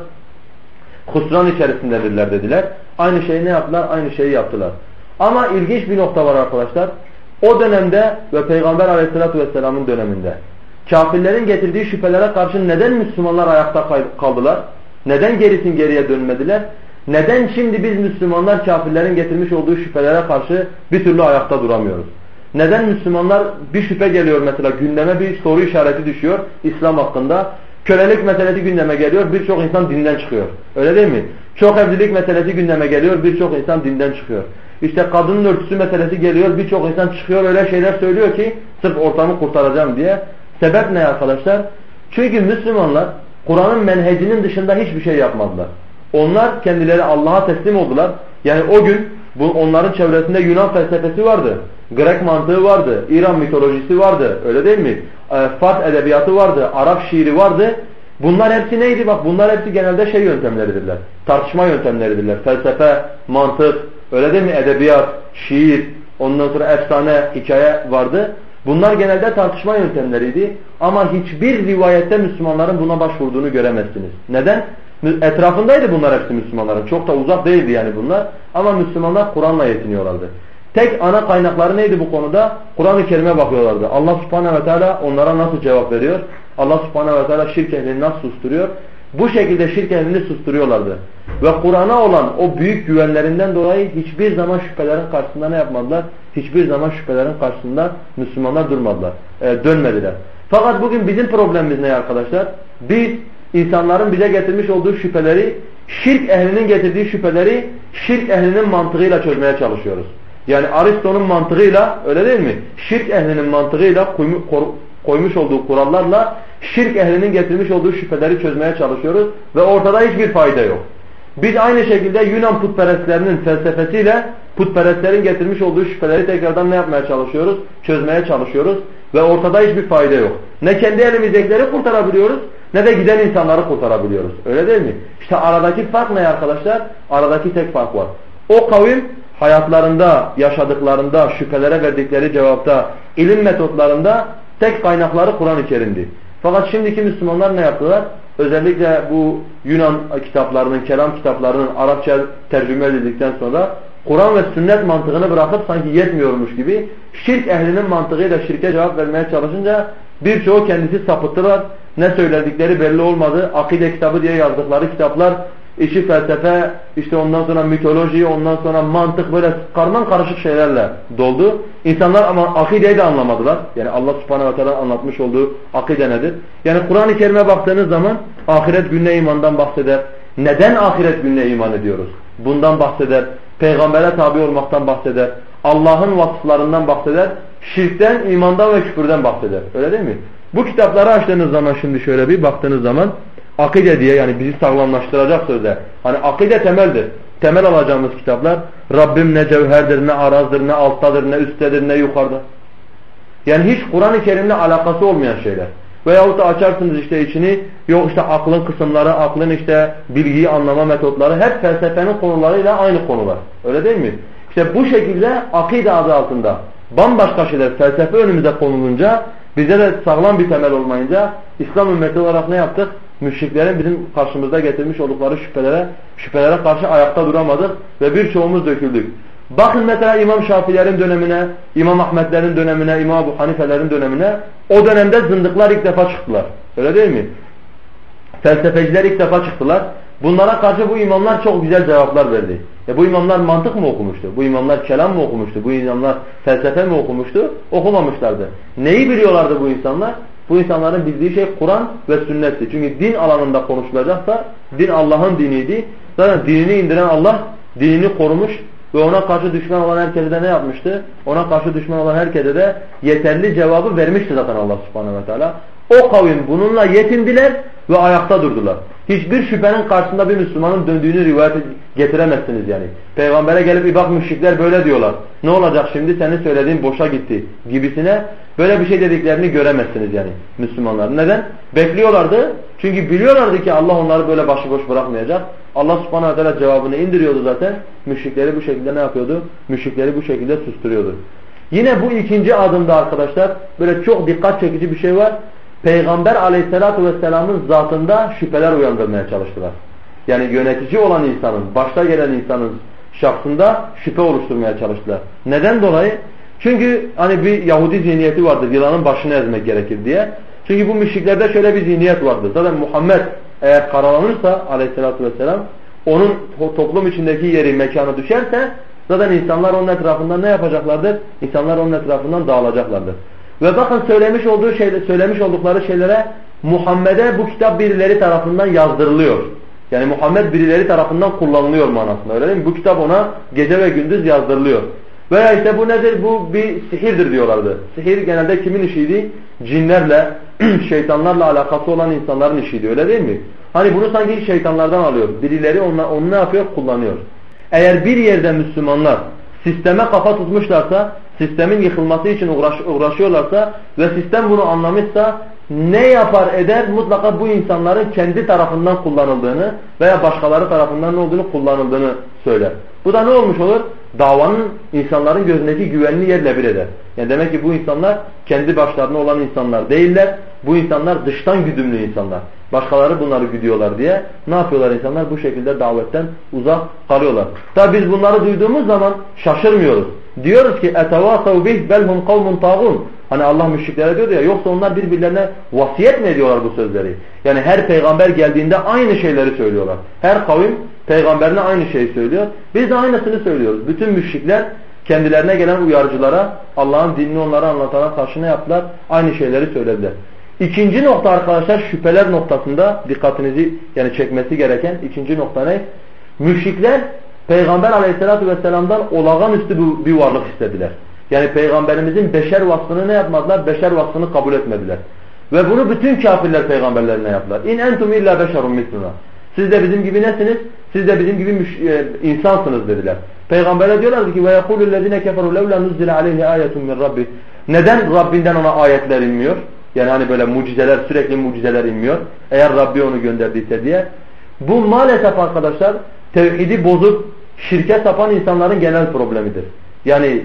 husran içerisindedirler dediler. Aynı şeyi ne yaptılar? Aynı şeyi yaptılar. Ama ilginç bir nokta var arkadaşlar. O dönemde ve Peygamber aleyhissalatu vesselamın döneminde kafirlerin getirdiği şüphelere karşı neden Müslümanlar ayakta kaldılar? Neden gerisin geriye dönmediler? Neden şimdi biz Müslümanlar kafirlerin getirmiş olduğu şüphelere karşı bir türlü ayakta duramıyoruz? Neden Müslümanlar bir şüphe geliyor mesela gündeme bir soru işareti düşüyor İslam hakkında. Kölelik meselesi gündeme geliyor, birçok insan dinden çıkıyor. Öyle değil mi? Çok evlilik meselesi gündeme geliyor, birçok insan dinden çıkıyor. İşte kadının örtüsü meselesi geliyor, birçok insan çıkıyor öyle şeyler söylüyor ki sırf ortamı kurtaracağım diye. Sebep ne arkadaşlar? Çünkü Müslümanlar Kur'an'ın menhecinin dışında hiçbir şey yapmadılar. Onlar kendileri Allah'a teslim oldular. Yani o gün bu onların çevresinde Yunan felsefesi vardı. Grek mantığı vardı. İran mitolojisi vardı. Öyle değil mi? E, Fars edebiyatı vardı. Arap şiiri vardı. Bunlar hepsi neydi? Bak bunlar hepsi genelde şey yöntemleridirler. Tartışma yöntemleridirler. Felsefe, mantık, öyle değil mi? Edebiyat, şiir, ondan sonra efsane, hikaye vardı. Bunlar genelde tartışma yöntemleriydi. Ama hiçbir rivayette Müslümanların buna başvurduğunu göremezsiniz. Neden? Etrafındaydı bunlar hepsi Müslümanların. Çok da uzak değildi yani bunlar. Ama Müslümanlar Kur'an'la yetiniyorlardı. Tek ana kaynakları neydi bu konuda? Kur'an-ı Kerim'e bakıyorlardı. Allah Subhanahu ve Teala onlara nasıl cevap veriyor? Allah Subhanahu ve Teala şirk ehlini nasıl susturuyor? Bu şekilde şirk ehlini susturuyorlardı. Ve Kur'an'a olan o büyük güvenlerinden dolayı hiçbir zaman şüphelerin karşısında ne yapmadılar? Hiçbir zaman şüphelerin karşısında Müslümanlar durmadılar. E, dönmediler. Fakat bugün bizim problemimiz ne arkadaşlar? Biz insanların bize getirmiş olduğu şüpheleri, şirk ehlinin getirdiği şüpheleri şirk ehlinin mantığıyla çözmeye çalışıyoruz. Yani Aristo'nun mantığıyla, öyle değil mi? Şirk ehlinin mantığıyla koymuş olduğu kurallarla şirk ehlinin getirmiş olduğu şüpheleri çözmeye çalışıyoruz ve ortada hiçbir fayda yok. Biz aynı şekilde Yunan putperestlerinin felsefesiyle putperestlerin getirmiş olduğu şüpheleri tekrardan ne yapmaya çalışıyoruz? Çözmeye çalışıyoruz ve ortada hiçbir fayda yok. Ne kendi elimizdekileri kurtarabiliyoruz ne de giden insanları kurtarabiliyoruz. Öyle değil mi? İşte aradaki fark ne arkadaşlar? Aradaki tek fark var. O kavim hayatlarında, yaşadıklarında, şüphelere verdikleri cevapta, ilim metotlarında tek kaynakları Kur'an-ı Kerim'di. Fakat şimdiki Müslümanlar ne yaptılar? Özellikle bu Yunan kitaplarının, kelam kitaplarının Arapça tercüme edildikten sonra Kur'an ve sünnet mantığını bırakıp sanki yetmiyormuş gibi şirk ehlinin mantığıyla şirke cevap vermeye çalışınca birçoğu kendisi sapıttılar. Ne söyledikleri belli olmadı. Akide kitabı diye yazdıkları kitaplar işi felsefe, işte ondan sonra mitoloji, ondan sonra mantık böyle karman karışık şeylerle doldu. İnsanlar ama akideyi de anlamadılar. Yani Allah Subhanahu ve Teala anlatmış olduğu akide nedir? Yani Kur'an-ı Kerim'e baktığınız zaman ahiret gününe imandan bahseder. Neden ahiret gününe iman ediyoruz? Bundan bahseder. Peygambere tabi olmaktan bahseder. Allah'ın vasıflarından bahseder. Şirkten, imandan ve küfürden bahseder. Öyle değil mi? Bu kitapları açtığınız zaman şimdi şöyle bir baktığınız zaman akide diye, yani bizi sağlamlaştıracak sözler. Hani akide temeldir. Temel alacağımız kitaplar Rabbim ne cevherdir, ne arazdır, ne alttadır, ne üsttedir, ne yukarıda. Yani hiç Kur'an-ı Kerim'le alakası olmayan şeyler. Veyahut da açarsınız işte içini, yok işte aklın kısımları, aklın işte bilgiyi anlama metotları hep felsefenin konularıyla aynı konular. Öyle değil mi? İşte bu şekilde akide adı altında bambaşka şeyler felsefe önümüze konulunca, bize de sağlam bir temel olmayınca İslam ümmeti olarak ne yaptık? Müşriklerin bizim karşımızda getirmiş oldukları şüphelere, şüphelere karşı ayakta duramadık ve birçoğumuz döküldük. Bakın mesela İmam Şafiilerin dönemine, İmam Ahmetlerin dönemine, İmam Ebu Hanifelerin dönemine, o dönemde zındıklar ilk defa çıktılar. Öyle değil mi? Felsefeciler ilk defa çıktılar. Bunlara karşı bu imamlar çok güzel cevaplar verdi. E bu imamlar mantık mı okumuştu? Bu imamlar kelam mı okumuştu? Bu imamlar felsefe mi okumuştu? Okumamışlardı. Neyi biliyorlardı bu insanlar? Bu insanların bildiği şey Kur'an ve sünnetti. Çünkü din alanında konuşulacaksa din Allah'ın diniydi. Zaten dinini indiren Allah dinini korumuş ve ona karşı düşman olan herkese de ne yapmıştı? Ona karşı düşman olan herkese de yeterli cevabı vermişti zaten Allah Subhanahu ve Teala. O kavim bununla yetindiler ve ayakta durdular. Hiçbir şüphenin karşısında bir Müslümanın döndüğünü rivayet getiremezsiniz yani. Peygambere gelip bir bak müşrikler böyle diyorlar. Ne olacak şimdi, senin söylediğin boşa gitti gibisine böyle bir şey dediklerini göremezsiniz yani Müslümanlar. Neden? Bekliyorlardı. Çünkü biliyorlardı ki Allah onları böyle başıboş bırakmayacak. Allah Subhanahu ve Teala cevabını indiriyordu zaten. Müşrikleri bu şekilde ne yapıyordu? Müşrikleri bu şekilde susturuyordu. Yine bu ikinci adımda arkadaşlar böyle çok dikkat çekici bir şey var. Peygamber aleyhissalatu vesselamın zatında şüpheler uyandırmaya çalıştılar. Yani yönetici olan insanın, başta gelen insanın şahsında şüphe oluşturmaya çalıştılar. Neden dolayı? Çünkü hani bir Yahudi zihniyeti vardır, yılanın başını ezmek gerekir diye. Çünkü bu müşriklerde şöyle bir zihniyet vardır. Zaten Muhammed eğer karalanırsa aleyhissalatu vesselam, onun toplum içindeki yeri, mekanı düşerse Zaten insanlar onun etrafından ne yapacaklardır? İnsanlar onun etrafından dağılacaklardır. Ve bakın söylemiş olduğu şeyle, söylemiş oldukları şeylere Muhammed'e bu kitap birileri tarafından yazdırılıyor. Yani Muhammed birileri tarafından kullanılıyor manasında. Öyle değil mi? Bu kitap ona gece ve gündüz yazdırılıyor. Veya işte bu nedir? Bu bir sihirdir diyorlardı. Sihir genelde kimin işiydi? Cinlerle, şeytanlarla alakası olan insanların işiydi. Öyle değil mi? Hani bunu sanki şeytanlardan alıyor. Birileri onu, onu ne yapıyor? Kullanıyor. Eğer bir yerde Müslümanlar sisteme kafa tutmuşlarsa, sistemin yıkılması için uğraş, uğraşıyorlarsa ve sistem bunu anlamışsa ne yapar eder? Mutlaka bu insanların kendi tarafından kullanıldığını veya başkaları tarafından ne olduğunu kullanıldığını söyler. Bu da ne olmuş olur? Davanın insanların gözündeki güvenli yerle bir eder. Yani demek ki bu insanlar kendi başlarına olan insanlar değiller. Bu insanlar dıştan güdümlü insanlar. Başkaları bunları güdüyorlar diye ne yapıyorlar insanlar? Bu şekilde davetten uzak kalıyorlar. Tabi biz bunları duyduğumuz zaman şaşırmıyoruz. Diyoruz ki اَتَوَاسَوْ بِهْ بَلْهُمْ قَوْمٌ طَاغُونَ. Hani Allah müşriklere diyordu ya, yoksa onlar birbirlerine vasiyet mi ediyorlar bu sözleri? Yani her peygamber geldiğinde aynı şeyleri söylüyorlar. Her kavim peygamberine aynı şeyi söylüyor. Biz de aynısını söylüyoruz. Bütün müşrikler kendilerine gelen uyarıcılara, Allah'ın dinini onlara anlatana karşı ne yaptılar? Aynı şeyleri söylediler. İkinci nokta arkadaşlar, şüpheler noktasında dikkatinizi yani çekmesi gereken ikinci nokta ne? Müşrikler Peygamber aleyhissalatü vesselam'dan olağanüstü bir varlık istediler. Yani Peygamberimizin beşer vasfını ne yapmadılar? Beşer vasfını kabul etmediler. Ve bunu bütün kafirler peygamberlerine yaptılar. İn entum illa beşerun misluna. Siz de bizim gibi nesiniz? Siz de bizim gibi e, insansınız dediler. Peygamber'e diyorlardı ki ve yekulü'llezine keferu levla nuzzile aleyhi ayetun min rabbi. Neden Rabbinden ona ayetler inmiyor? Yani hani böyle mucizeler, sürekli mucizeler inmiyor. Eğer Rabbi onu gönderdiyse diye. Bu maalesef arkadaşlar tevhidi bozup şirke sapan insanların genel problemidir. Yani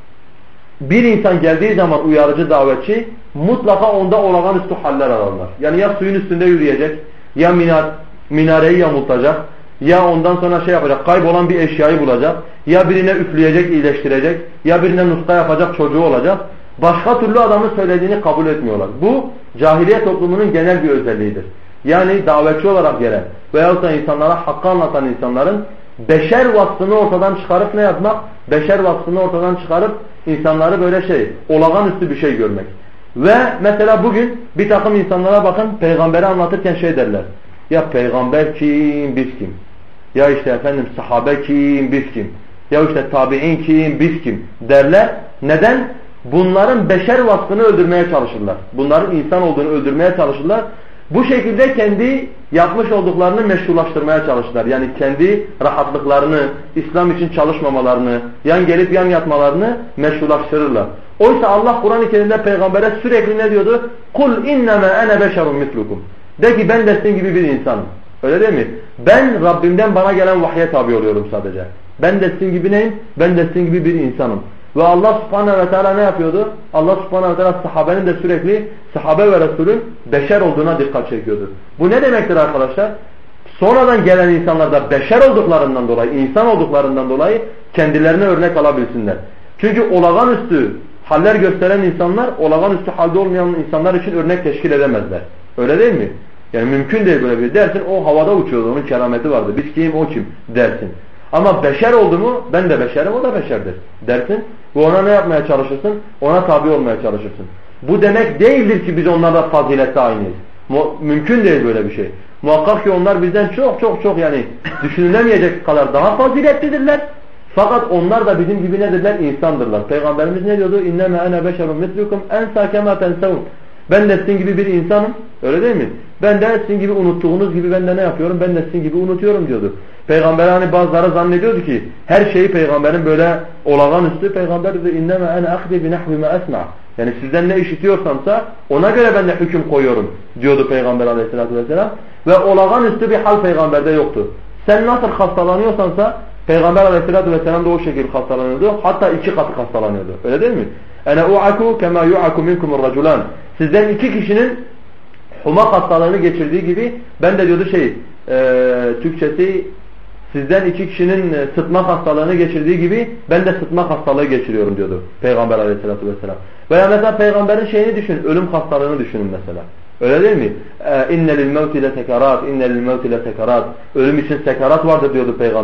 bir insan geldiği zaman uyarıcı davetçi mutlaka onda olağanüstü haller ararlar. Yani ya suyun üstünde yürüyecek, ya minar, minareyi yamultacak, ya ondan sonra şey yapacak, kaybolan bir eşyayı bulacak, ya birine üfleyecek, iyileştirecek, ya birine nuska yapacak, çocuğu olacak. Başka türlü adamın söylediğini kabul etmiyorlar. Bu cahiliye toplumunun genel bir özelliğidir. Yani davetçi olarak gelen veyahut da insanlara hakkı anlatan insanların beşer vasfını ortadan çıkarıp ne yapmak? Beşer vasfını ortadan çıkarıp insanları böyle şey, olağanüstü bir şey görmek. Ve mesela bugün bir takım insanlara bakın, peygamberi anlatırken şey derler. Ya peygamber kim, biz kim? Ya işte efendim sahabe kim, biz kim? Ya işte tabi'in kim, biz kim? Derler. Neden? Bunların beşer vasfını öldürmeye çalışırlar. Bunların insan olduğunu öldürmeye çalışırlar. Bu şekilde kendi yapmış olduklarını meşrulaştırmaya çalışırlar. Yani kendi rahatlıklarını, İslam için çalışmamalarını, yan gelip yan yatmalarını meşrulaştırırlar. Oysa Allah Kur'an-ı Kerim'de peygambere sürekli ne diyordu? Kul inneme ene beşerun mislukum. De ki ben de sizin gibi bir insanım. Öyle değil mi? Ben Rabbimden bana gelen vahye tabi oluyorum sadece. Ben de sizin gibi neyim? Ben de sizin gibi bir insanım. Ve Allah subhanehu ve teala ne yapıyordu? Allah subhanehu ve teala sahabenin de sürekli sahabe ve Resulün beşer olduğuna dikkat çekiyordu. Bu ne demektir arkadaşlar? Sonradan gelen insanlar da beşer olduklarından dolayı, insan olduklarından dolayı kendilerine örnek alabilsinler. Çünkü olağanüstü haller gösteren insanlar, olağanüstü halde olmayan insanlar için örnek teşkil edemezler. Öyle değil mi? Yani mümkün değil böyle bir. Dersin o havada uçuyordu, onun kerameti vardı. Biz kim, o kim dersin. Ama beşer oldu mu, ben de beşerim, o da beşerdir dersin. Ve ona ne yapmaya çalışırsın? Ona tabi olmaya çalışırsın. Bu demek değildir ki biz onlarla fazilette aynıyız. Mümkün değil böyle bir şey. Muhakkak ki onlar bizden çok çok çok yani düşünülemeyecek kadar daha faziletlidirler. Fakat onlar da bizim gibi nedirler? İnsandırlar. Peygamberimiz ne diyordu? İnneme ene beşerun mislukum ensa kema tensevun. Ben de sizin gibi bir insanım. Öyle değil mi? Ben de sizin gibi unuttuğunuz gibi ben de ne yapıyorum? Ben de sizin gibi unutuyorum diyordu. Peygamber hani bazıları zannediyordu ki her şeyi peygamberin böyle olağanüstü. Peygamber dedi inneme ene akdi bi nahvi ma esma. Yani sizden ne işitiyorsamsa ona göre ben de hüküm koyuyorum diyordu Peygamber aleyhissalatü vesselam. Ve olağanüstü bir hal peygamberde yoktu. Sen nasıl hastalanıyorsansa Peygamber aleyhissalatü vesselam da o şekilde hastalanıyordu. Hatta iki katı hastalanıyordu. Öyle değil mi? Ene u'aku kema yu'aku minkumur raculan. Sizden iki kişinin humak hastalığını geçirdiği gibi ben de diyordu şey e, Türkçesi sizden iki kişinin sıtma hastalığını geçirdiği gibi ben de sıtma hastalığı geçiriyorum diyordu Peygamber aleyhissalatü vesselam. Veya mesela peygamberin şeyini düşünün, ölüm hastalığını düşünün mesela. Öyle değil mi? İnne lil mevti le sekarat, inne lil mevti le sekarat. Ölüm için sekarat vardır diyordu peygamber.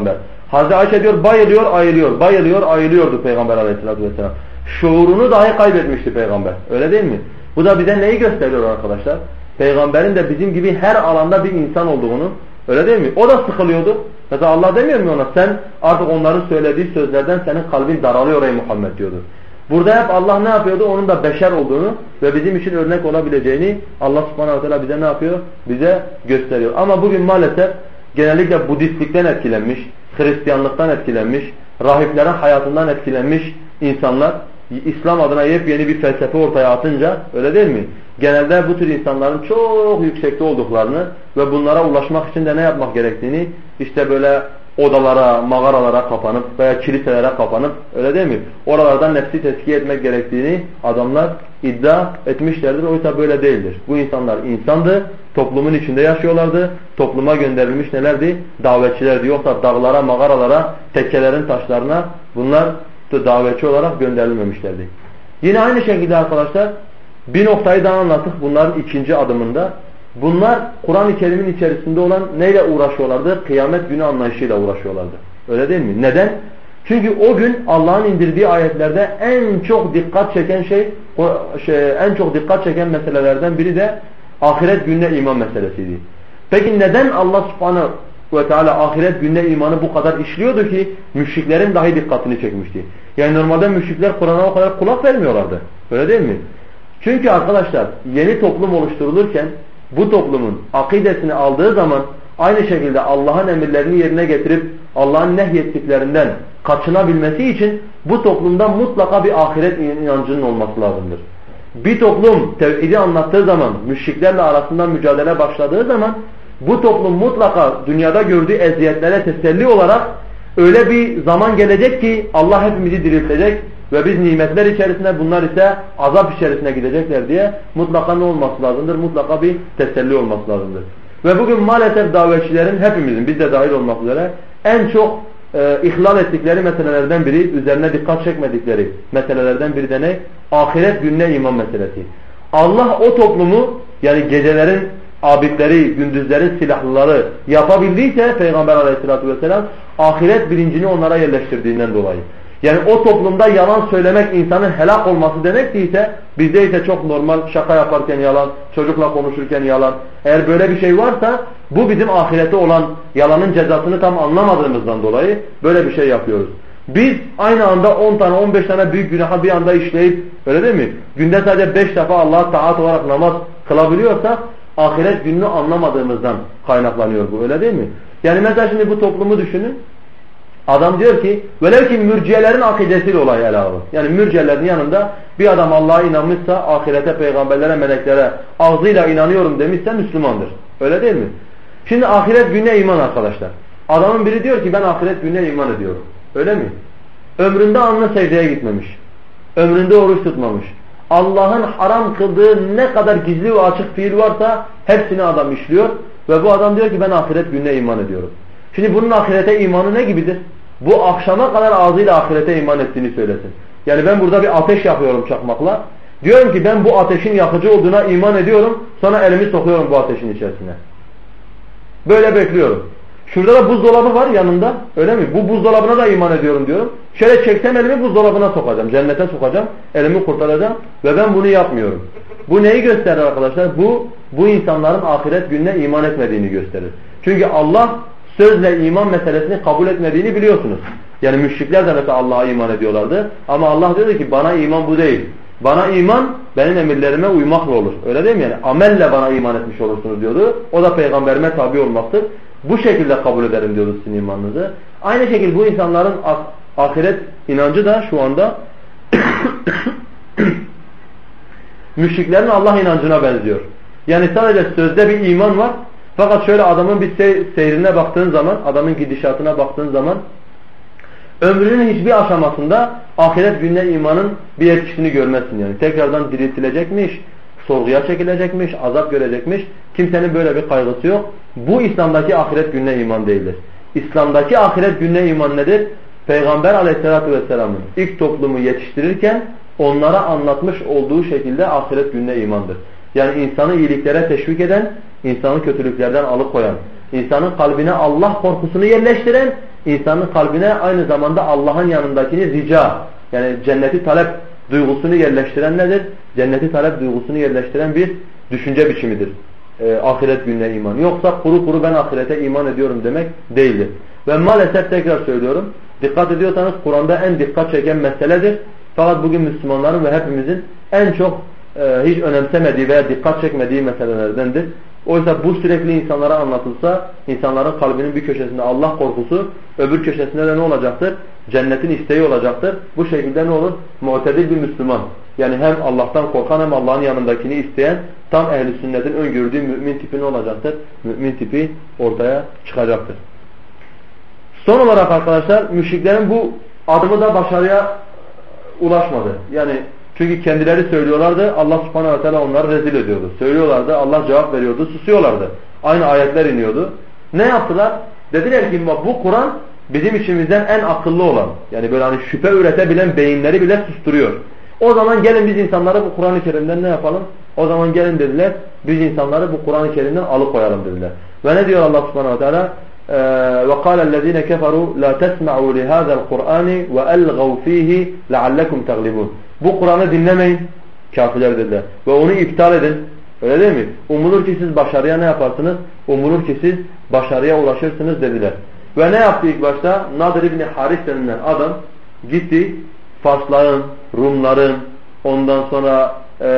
Hazreti Ayşe diyor bayılıyor, ayılıyor, bayılıyor, ayılıyordu Peygamber aleyhissalatü vesselam. Şuurunu dahi kaybetmişti Peygamber. Öyle değil mi? Bu da bize neyi gösteriyor arkadaşlar? Peygamberin de bizim gibi her alanda bir insan olduğunu, öyle değil mi? O da sıkılıyordu. Mesela Allah demiyor mu ona? Sen artık onların söylediği sözlerden senin kalbin daralıyor ey Muhammed diyordu. Burada hep Allah ne yapıyordu? Onun da beşer olduğunu ve bizim için örnek olabileceğini Allah subhanahu wa ta'ala bize ne yapıyor? Bize gösteriyor. Ama bugün maalesef genellikle Budistlikten etkilenmiş, Hristiyanlıktan etkilenmiş, rahiplerin hayatından etkilenmiş insanlar İslam adına yepyeni bir felsefe ortaya atınca, öyle değil mi? Genelde bu tür insanların çok yüksekte olduklarını ve bunlara ulaşmak için de ne yapmak gerektiğini, işte böyle odalara, mağaralara kapanıp veya kiliselere kapanıp, öyle değil mi? Oralardan nefsi tezkiye etmek gerektiğini adamlar iddia etmişlerdir. Oysa böyle değildir. Bu insanlar insandı, toplumun içinde yaşıyorlardı, topluma gönderilmiş nelerdi? Davetçilerdi. Yoksa dağlara, mağaralara, tekkelerin taşlarına bunlar davetçi olarak gönderilmemişlerdi. Yine aynı şekilde arkadaşlar bir noktayı daha anlattık bunların ikinci adımında. Bunlar Kur'an-ı Kerim'in içerisinde olan neyle uğraşıyorlardı? Kıyamet günü anlayışıyla uğraşıyorlardı. Öyle değil mi? Neden? Çünkü o gün Allah'ın indirdiği ayetlerde en çok dikkat çeken şey, şey en çok dikkat çeken meselelerden biri de ahiret gününe iman meselesiydi. Peki neden Allah Subhanahu ve Teala ahiret gününe imanı bu kadar işliyordu ki müşriklerin dahi dikkatini çekmişti? Yani normalde müşrikler Kur'an'a o kadar kulak vermiyorlardı. Öyle değil mi? Çünkü arkadaşlar yeni toplum oluşturulurken bu toplumun akidesini aldığı zaman aynı şekilde Allah'ın emirlerini yerine getirip Allah'ın nehyettiklerinden kaçınabilmesi için bu toplumda mutlaka bir ahiret inancının olması lazımdır. Bir toplum tevhidi anlattığı zaman, müşriklerle arasında mücadele başladığı zaman bu toplum mutlaka dünyada gördüğü eziyetlere teselli olarak öyle bir zaman gelecek ki Allah hepimizi diriltecek ve biz nimetler içerisinde, bunlar ise azap içerisine gidecekler diye mutlaka ne olması lazımdır? Mutlaka bir teselli olması lazımdır. Ve bugün maalesef davetçilerin, hepimizin, biz de dahil olmak üzere en çok e, ihlal ettikleri meselelerden biri, üzerine dikkat çekmedikleri meselelerden biri de ne? Ahiret gününe iman meselesi. Allah o toplumu, yani gecelerin abidleri, gündüzlerin silahlıları yapabildiyse Peygamber aleyhissalatü vesselam ahiret bilincini onlara yerleştirdiğinden dolayı. Yani o toplumda yalan söylemek insanın helak olması demek ise bizde ise çok normal, şaka yaparken yalan, çocukla konuşurken yalan. Eğer böyle bir şey varsa bu bizim ahirete olan yalanın cezasını tam anlamadığımızdan dolayı böyle bir şey yapıyoruz. Biz aynı anda on tane on beş tane büyük günahı bir anda işleyip, öyle değil mi? Günde sadece beş defa Allah'a taat olarak namaz kılabiliyorsak ahiret gününü anlamadığımızdan kaynaklanıyor bu, öyle değil mi? Yani mesela şimdi bu toplumu düşünün. Adam diyor ki, velev ki mürciyelerin akidesiyle olayı ele alın. Yani mürciyelerin yanında bir adam Allah'a inanmışsa, ahirete, peygamberlere, meleklere ağzıyla inanıyorum demişse Müslümandır. Öyle değil mi? Şimdi ahiret gününe iman arkadaşlar. Adamın biri diyor ki ben ahiret gününe iman ediyorum. Öyle mi? Ömründe alnı secdeye gitmemiş. Ömründe oruç tutmamış. Allah'ın haram kıldığı ne kadar gizli ve açık fiil varsa hepsini adam işliyor. Ve bu adam diyor ki ben ahiret gününe iman ediyorum. Şimdi bunun ahirete imanı ne gibidir? Bu akşama kadar ağzıyla ahirete iman ettiğini söylesin. Yani ben burada bir ateş yapıyorum çakmakla. Diyorum ki ben bu ateşin yakıcı olduğuna iman ediyorum. Sonra elimi sokuyorum bu ateşin içerisine. Böyle bekliyorum. Şurada da buzdolabı var yanında. Öyle mi? Bu buzdolabına da iman ediyorum diyorum. Şöyle çeksem elimi buzdolabına sokacağım. Cennete sokacağım. Elimi kurtaracağım. Ve ben bunu yapmıyorum. Bu neyi gösterir arkadaşlar? Bu, bu insanların ahiret gününe iman etmediğini gösterir. Çünkü Allah sözle iman meselesini kabul etmediğini biliyorsunuz. Yani müşrikler de mesela Allah'a iman ediyorlardı. Ama Allah diyordu ki bana iman bu değil. Bana iman benim emirlerime uymakla olur. Öyle değil mi? Yani amelle bana iman etmiş olursunuz diyordu. O da peygamberime tabi olmaktır. Bu şekilde kabul ederim diyordu sizin imanınızı. Aynı şekilde bu insanların ahiret inancı da şu anda müşriklerin Allah inancına benziyor. Yani sadece sözde bir iman var. Fakat şöyle adamın bir seyrine baktığın zaman, adamın gidişatına baktığın zaman ömrünün hiçbir aşamasında ahiret gününe imanın bir etkisini görmezsin yani. Tekrardan diriltilecekmiş, sorguya çekilecekmiş, azap görecekmiş. Kimsenin böyle bir kaygısı yok. Bu İslam'daki ahiret gününe iman değildir. İslam'daki ahiret gününe iman nedir? Peygamber aleyhissalatü vesselamın ilk toplumu yetiştirirken onlara anlatmış olduğu şekilde ahiret gününe imandır. Yani insanı iyiliklere teşvik eden, insanı kötülüklerden alıkoyan, insanın kalbine Allah korkusunu yerleştiren insanın kalbine aynı zamanda Allah'ın yanındakini rica, yani cenneti talep duygusunu yerleştiren nedir? Cenneti talep duygusunu yerleştiren bir düşünce biçimidir. E, ahiret gününe iman. Yoksa kuru kuru ben ahirete iman ediyorum demek değildir. Ve maalesef tekrar söylüyorum, dikkat ediyorsanız Kur'an'da en dikkat çeken meseledir. Fakat bugün Müslümanların ve hepimizin en çok e, hiç önemsemediği veya dikkat çekmediği meselelerdendir. Oysa bu sürekli insanlara anlatılsa, insanların kalbinin bir köşesinde Allah korkusu, öbür köşesinde de ne olacaktır? Cennetin isteği olacaktır. Bu şekilde ne olur? Mu'tedil bir Müslüman. Yani hem Allah'tan korkan hem Allah'ın yanındakini isteyen tam ehl-i sünnetin öngördüğü mümin tipi ne olacaktır? Mümin tipi ortaya çıkacaktır. Son olarak arkadaşlar, müşriklerin bu adımı da başarıya ulaşmadı. Yani çünkü kendileri söylüyorlardı, Allah subhanahu ve teala onları rezil ediyordu. Söylüyorlardı, Allah cevap veriyordu, susuyorlardı. Aynı ayetler iniyordu. Ne yaptılar? Dediler ki bu Kur'an bizim içimizden en akıllı olan, yani böyle hani şüphe üretebilen beyinleri bile susturuyor. O zaman gelin biz insanları bu Kur'an-ı Kerim'den ne yapalım? O zaman gelin dediler, biz insanları bu Kur'an-ı Kerim'den alıkoyalım dediler. Ve ne diyor Allah subhanahu ve teala? وَقَالَ الَّذ۪ينَ كَفَرُوا لَا تَسْمَعُوا لِهَذَا الْقُرْآنِ وَأَلْغَوْا ف۪يهِ لَعَلَّكُمْ تَغْلِبُونَ Bu Kur'an'ı dinlemeyin, kafirler dediler. Ve onu iptal edin. Öyle değil mi? Umulur ki siz başarıya ne yaparsınız? Umulur ki siz başarıya ulaşırsınız dediler. Ve ne yaptı ilk başta? Nadir İbni Haris denilen adam gitti, Farsların, Rumların, ondan sonra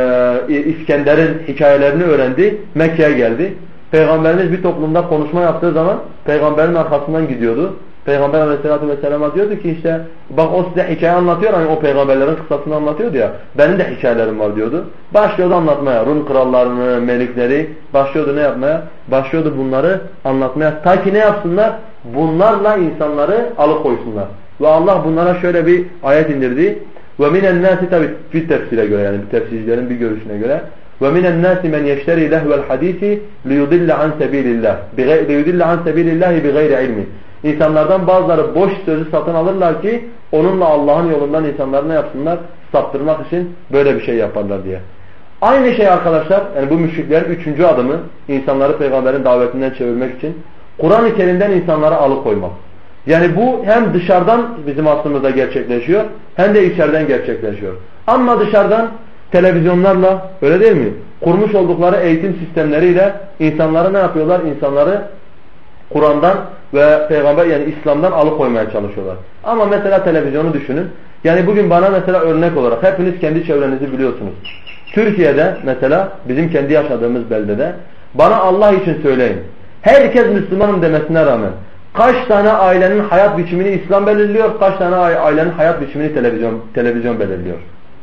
e, İskender'in hikayelerini öğrendi, Mekke'ye geldi. Peygamberimiz bir toplumda konuşma yaptığı zaman Peygamberin arkasından gidiyordu. Peygamber aleyhissalatü vesselam'a diyordu ki işte bak o size hikaye anlatıyor, hani o peygamberlerin kıssasını anlatıyordu ya, benim de hikayelerim var diyordu. Başlıyordu anlatmaya, Rum krallarını, melikleri, başlıyordu ne yapmaya? Başlıyordu bunları anlatmaya. Ta ki ne yapsınlar? Bunlarla insanları alıkoysunlar. Ve Allah bunlara şöyle bir ayet indirdi. Ve minen nasi, tabi bir tefsire göre, yani bir tefsircilerin bir görüşüne göre. وَمِنَ النَّاسِ مَنْ يَشْتَرِي لَهْوَ الْحَد۪يثِ لِيُضِلَّ عَنْ سَب۪يلِ اللّٰهِ لِيُضِلَّ عَنْ سَب۪يلِ اللّٰهِ بِغَيْرِ عِلْمِ İnsanlardan bazıları boş sözü satın alırlar ki onunla Allah'ın yolundan insanları ne yapsınlar? Saptırmak için böyle bir şey yaparlar diye. Aynı şey arkadaşlar, yani bu müşriklerin üçüncü adımı, insanları peygamberin davetinden çevirmek için Kur'an-ı Kerim'den insanları alıkoymak. Yani bu hem dışarıdan bizim aslımızda gerçekleşiyor hem de içeriden gerçekleşiyor. Ama dışarıdan televizyonlarla, öyle değil mi? Kurmuş oldukları eğitim sistemleriyle insanları ne yapıyorlar? İnsanları Kur'an'dan ve peygamber, yani İslam'dan alıkoymaya çalışıyorlar. Ama mesela televizyonu düşünün. Yani bugün bana mesela örnek olarak, hepiniz kendi çevrenizi biliyorsunuz. Türkiye'de mesela bizim kendi yaşadığımız beldede bana Allah için söyleyin. Herkes Müslümanım demesine rağmen kaç tane ailenin hayat biçimini İslam belirliyor, kaç tane ailenin hayat biçimini televizyon televizyon belirliyor?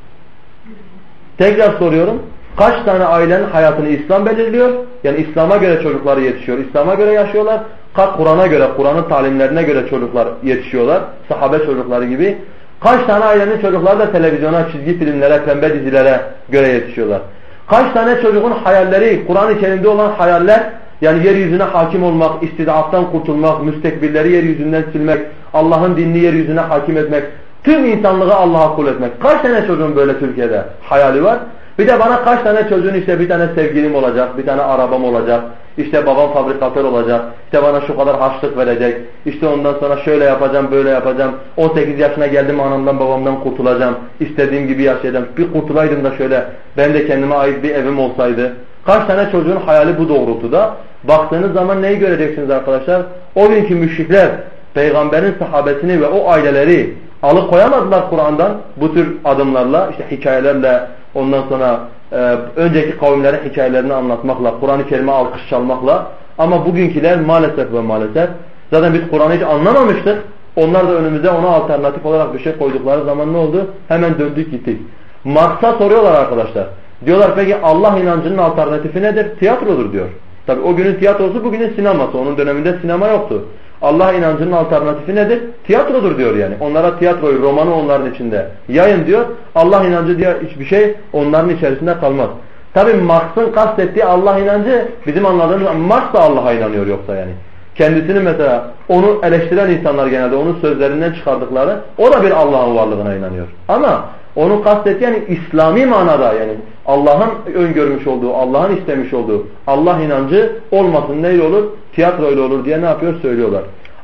Tekrar soruyorum. Kaç tane ailenin hayatını İslam belirliyor? Yani İslam'a göre çocukları yetişiyor, İslam'a göre yaşıyorlar. Kaç Kur'an'a göre, Kur'an'ın talimlerine göre çocuklar yetişiyorlar. Sahabe çocukları gibi. Kaç tane ailenin çocukları da televizyona, çizgi filmlere, pembe dizilere göre yetişiyorlar. Kaç tane çocuğun hayalleri, Kur'an-ı Kerim'de olan hayaller, yani yeryüzüne hakim olmak, istidaftan kurtulmak, müstekbirleri yeryüzünden silmek, Allah'ın dinini yeryüzüne hakim etmek, tüm insanlığı Allah'a kul etmek. Kaç tane çocuğun böyle Türkiye'de hayali var? Bir de bana kaç tane çocuğun işte bir tane sevgilim olacak, bir tane arabam olacak, işte babam fabrikatör olacak, işte bana şu kadar harçlık verecek, işte ondan sonra şöyle yapacağım, böyle yapacağım, on sekiz yaşına geldim anamdan babamdan kurtulacağım, istediğim gibi yaşayacağım, bir kurtulaydım da şöyle ben de kendime ait bir evim olsaydı. Kaç tane çocuğun hayali bu doğrultuda? Baktığınız zaman neyi göreceksiniz arkadaşlar? O günkü müşrikler peygamberin sahabesini ve o aileleri alıkoyamadılar Kur'an'dan bu tür adımlarla, işte hikayelerle, ondan sonra e, önceki kavimlerin hikayelerini anlatmakla, Kur'an-ı Kerim'e alkış çalmakla. Ama bugünküler maalesef ve maalesef, zaten biz Kur'an'ı hiç anlamamıştık. Onlar da önümüze ona alternatif olarak bir şey koydukları zaman ne oldu? Hemen döndük gittik. Marx'a soruyorlar arkadaşlar. Diyorlar peki Allah inancının alternatifi nedir? Tiyatrodur diyor. Tabi o günün tiyatrosu bugünün sineması. Onun döneminde sinema yoktu. Allah inancının alternatifi nedir? Tiyatrodur diyor yani. Onlara tiyatroyu, romanı onların içinde yayın diyor. Allah inancı diye hiçbir şey onların içerisinde kalmaz. Tabi Marx'ın kastettiği Allah inancı bizim anladığımız, Marx da Allah'a inanıyor yoksa yani. Kendisini mesela onu eleştiren insanlar genelde onun sözlerinden çıkardıkları, o da bir Allah'ın varlığına inanıyor. Ama onun kastettiği yani İslami manada, yani Allah'ın öngörmüş olduğu, Allah'ın istemiş olduğu Allah inancı olmasın neyle olur? Tiyatroyla olur diye ne yapıyor? Söylüyorlar.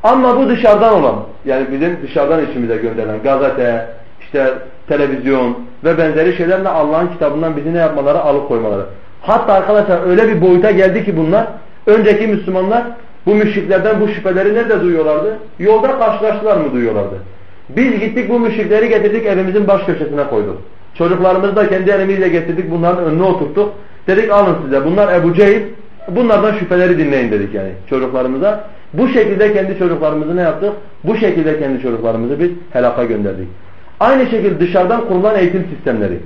Ama bu dışarıdan olan, yani bizim dışarıdan içimize gönderilen gazete, işte televizyon ve benzeri şeylerle Allah'ın kitabından bizi ne yapmaları? Alıkoymaları. Hatta arkadaşlar öyle bir boyuta geldi ki bunlar, önceki Müslümanlar bu müşriklerden bu şüpheleri nerede duyuyorlardı? Yolda karşılaştılar mı duyuyorlardı? Biz gittik bu müşrikleri getirdik evimizin baş köşesine koyduk. Çocuklarımızı da kendi elimizle getirdik, bunların önüne oturttuk. Dedik alın size bunlar Ebu Cehil, bunlardan şüpheleri dinleyin dedik yani çocuklarımıza. Bu şekilde kendi çocuklarımızı ne yaptık? Bu şekilde kendi çocuklarımızı biz helaka gönderdik. Aynı şekilde dışarıdan kurulan eğitim sistemleri.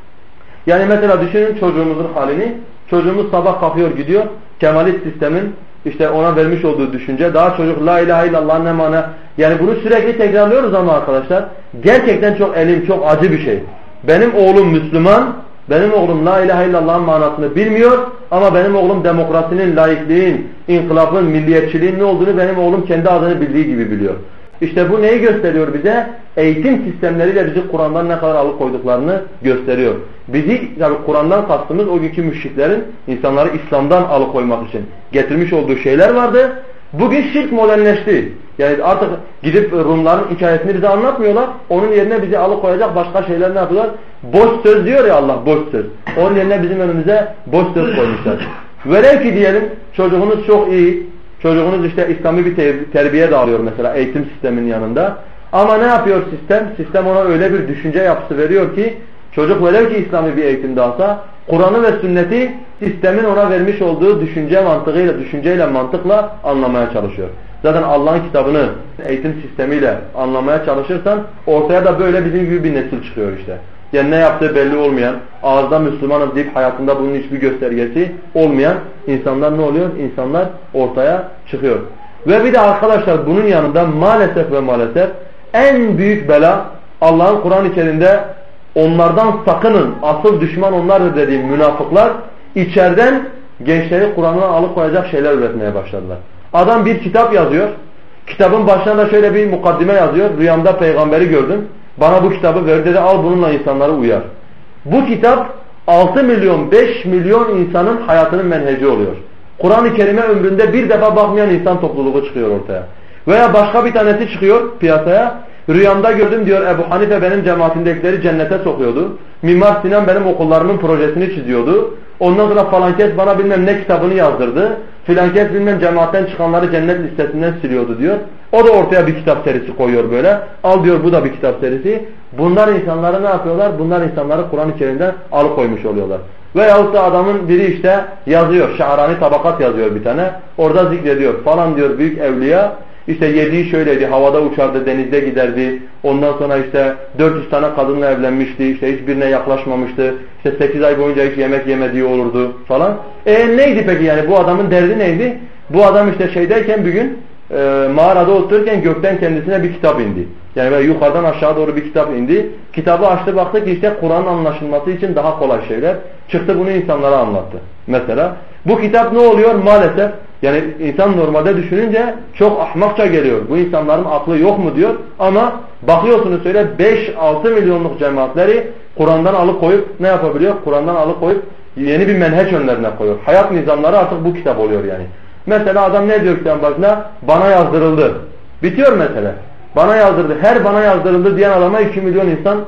Yani mesela düşünün çocuğumuzun halini. Çocuğumuz sabah kalkıyor gidiyor. Kemalist sistemin işte ona vermiş olduğu düşünce. Daha çocuk la ilahe illallah ne mana. Yani bunu sürekli tekrarlıyoruz ama arkadaşlar. Gerçekten çok elim, çok acı bir şey. Benim oğlum Müslüman. Benim oğlum la ilahe illallah'ın manasını bilmiyor. Ama benim oğlum demokrasinin, laikliğin, inkılapın, milliyetçiliğin ne olduğunu benim oğlum kendi adını bildiği gibi biliyor. İşte bu neyi gösteriyor bize? Eğitim sistemleriyle bizi Kur'an'dan ne kadar alıkoyduklarını gösteriyor. Bizi, yani Kur'an'dan kastımız o günkü müşriklerin insanları İslam'dan alıkoymak için getirmiş olduğu şeyler vardı. Bugün şirk modernleşti. Yani artık gidip Rumların hikayesini bize anlatmıyorlar. Onun yerine bizi alıkoyacak başka şeyler ne yapıyorlar? Boş söz diyor ya Allah, boş söz. Onun yerine bizim önümüze boş söz koymuşlar. Velev ki diyelim çocuğunuz çok iyi. Çocuğunuz işte İslami bir terbiye de alıyor mesela eğitim sisteminin yanında. Ama ne yapıyor sistem? Sistem ona öyle bir düşünce yapısı veriyor ki çocuk velev ki İslami bir eğitimde alsa Kur'an'ı ve sünneti sistemin ona vermiş olduğu düşünce mantığıyla, düşünceyle, mantıkla anlamaya çalışıyor. Zaten Allah'ın kitabını eğitim sistemiyle anlamaya çalışırsan ortaya da böyle bizim gibi bir nesil çıkıyor işte. Yani ne yaptığı belli olmayan, ağızda Müslümanım deyip hayatında bunun hiçbir göstergesi olmayan insanlar ne oluyor? İnsanlar ortaya çıkıyor. Ve bir de arkadaşlar bunun yanında maalesef ve maalesef en büyük bela Allah'ın Kur'an-ı Kerim'de onlardan sakının, asıl düşman onlardır dediğim münafıklar içeriden gençleri Kur'an'dan alıkoyacak şeyler üretmeye başladılar. Adam bir kitap yazıyor. Kitabın başına da şöyle bir mukaddime yazıyor. Rüyamda peygamberi gördüm. Bana bu kitabı ver dedi, al bununla insanları uyar. Bu kitap altı milyon, beş milyon insanın hayatının menheci oluyor. Kur'an-ı Kerim'e ömründe bir defa bakmayan insan topluluğu çıkıyor ortaya. Veya başka bir tanesi çıkıyor piyasaya. Rüyamda gördüm diyor, Ebu Hanife benim cemaatindekileri cennete sokuyordu. Mimar Sinan benim okullarımın projesini çiziyordu. Ondan sonra falan kes bana bilmem ne kitabını yazdırdı. Filan kes bilmem cemaatten çıkanları cennet listesinden siliyordu diyor. O da ortaya bir kitap serisi koyuyor böyle. Al diyor bu da bir kitap serisi. Bunlar insanları ne yapıyorlar? Bunlar insanları Kur'an-ı Kerim'den alıkoymuş oluyorlar. Veyahut da adamın biri işte yazıyor. Şahrani Tabakat yazıyor bir tane. Orada zikrediyor. Falan diyor büyük evliya. İşte yediği şöyleydi, havada uçardı, denizde giderdi. Ondan sonra işte dört yüz tane kadınla evlenmişti, işte hiçbirine yaklaşmamıştı. İşte sekiz ay boyunca hiç yemek yemediği olurdu falan. E neydi peki yani bu adamın derdi neydi? Bu adam işte şeydeyken bir gün e, mağarada otururken gökten kendisine bir kitap indi. Yani böyle yukarıdan aşağı doğru bir kitap indi. Kitabı açtı baktı ki işte Kur'an'ın anlaşılması için daha kolay şeyler. Çıktı bunu insanlara anlattı. Mesela bu kitap ne oluyor maalesef? Yani insan normalde düşününce çok ahmakça geliyor. Bu insanların aklı yok mu diyor. Ama bakıyorsunuz öyle beş altı milyonluk cemaatleri Kur'an'dan alıkoyup ne yapabiliyor? Kur'an'dan alıkoyup yeni bir menheç önlerine koyuyor. Hayat nizamları artık bu kitap oluyor yani. Mesela adam ne diyor kitabın başına? Bana yazdırıldı. Bitiyor mesele. Bana yazdırıldı. Her bana yazdırıldı diyen adama iki milyon insan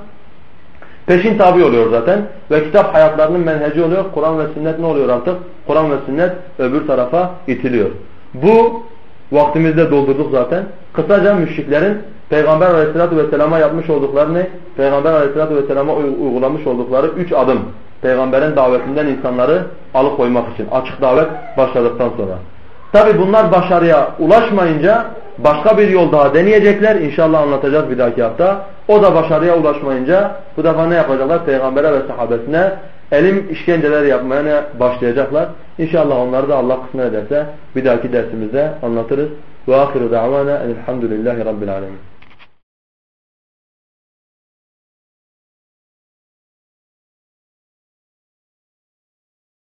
peşin tabi oluyor zaten. Ve kitap hayatlarının menheci oluyor. Kur'an ve sünnet ne oluyor artık? Kur'an ve sünnet öbür tarafa itiliyor. Bu vaktimizde doldurduk zaten. Kısaca müşriklerin Peygamber Aleyhisselatü Vesselam'a yapmış oldukları ne? Peygamber Aleyhisselatü Vesselam'a uygulamış oldukları üç adım. Peygamberin davetinden insanları alıkoymak için. Açık davet başladıktan sonra. Tabi bunlar başarıya ulaşmayınca başka bir yol daha deneyecekler. İnşallah anlatacağız bir dahaki hafta. O da başarıya ulaşmayınca bu defa ne yapacaklar? Peygamber'e ve sahabesine elim işkenceler yapmaya başlayacaklar. İnşallah onları da Allah kısmet ederse bir dahaki dersimizde anlatırız. Ve ahiru da'vana elhamdülillahi rabbil alemin.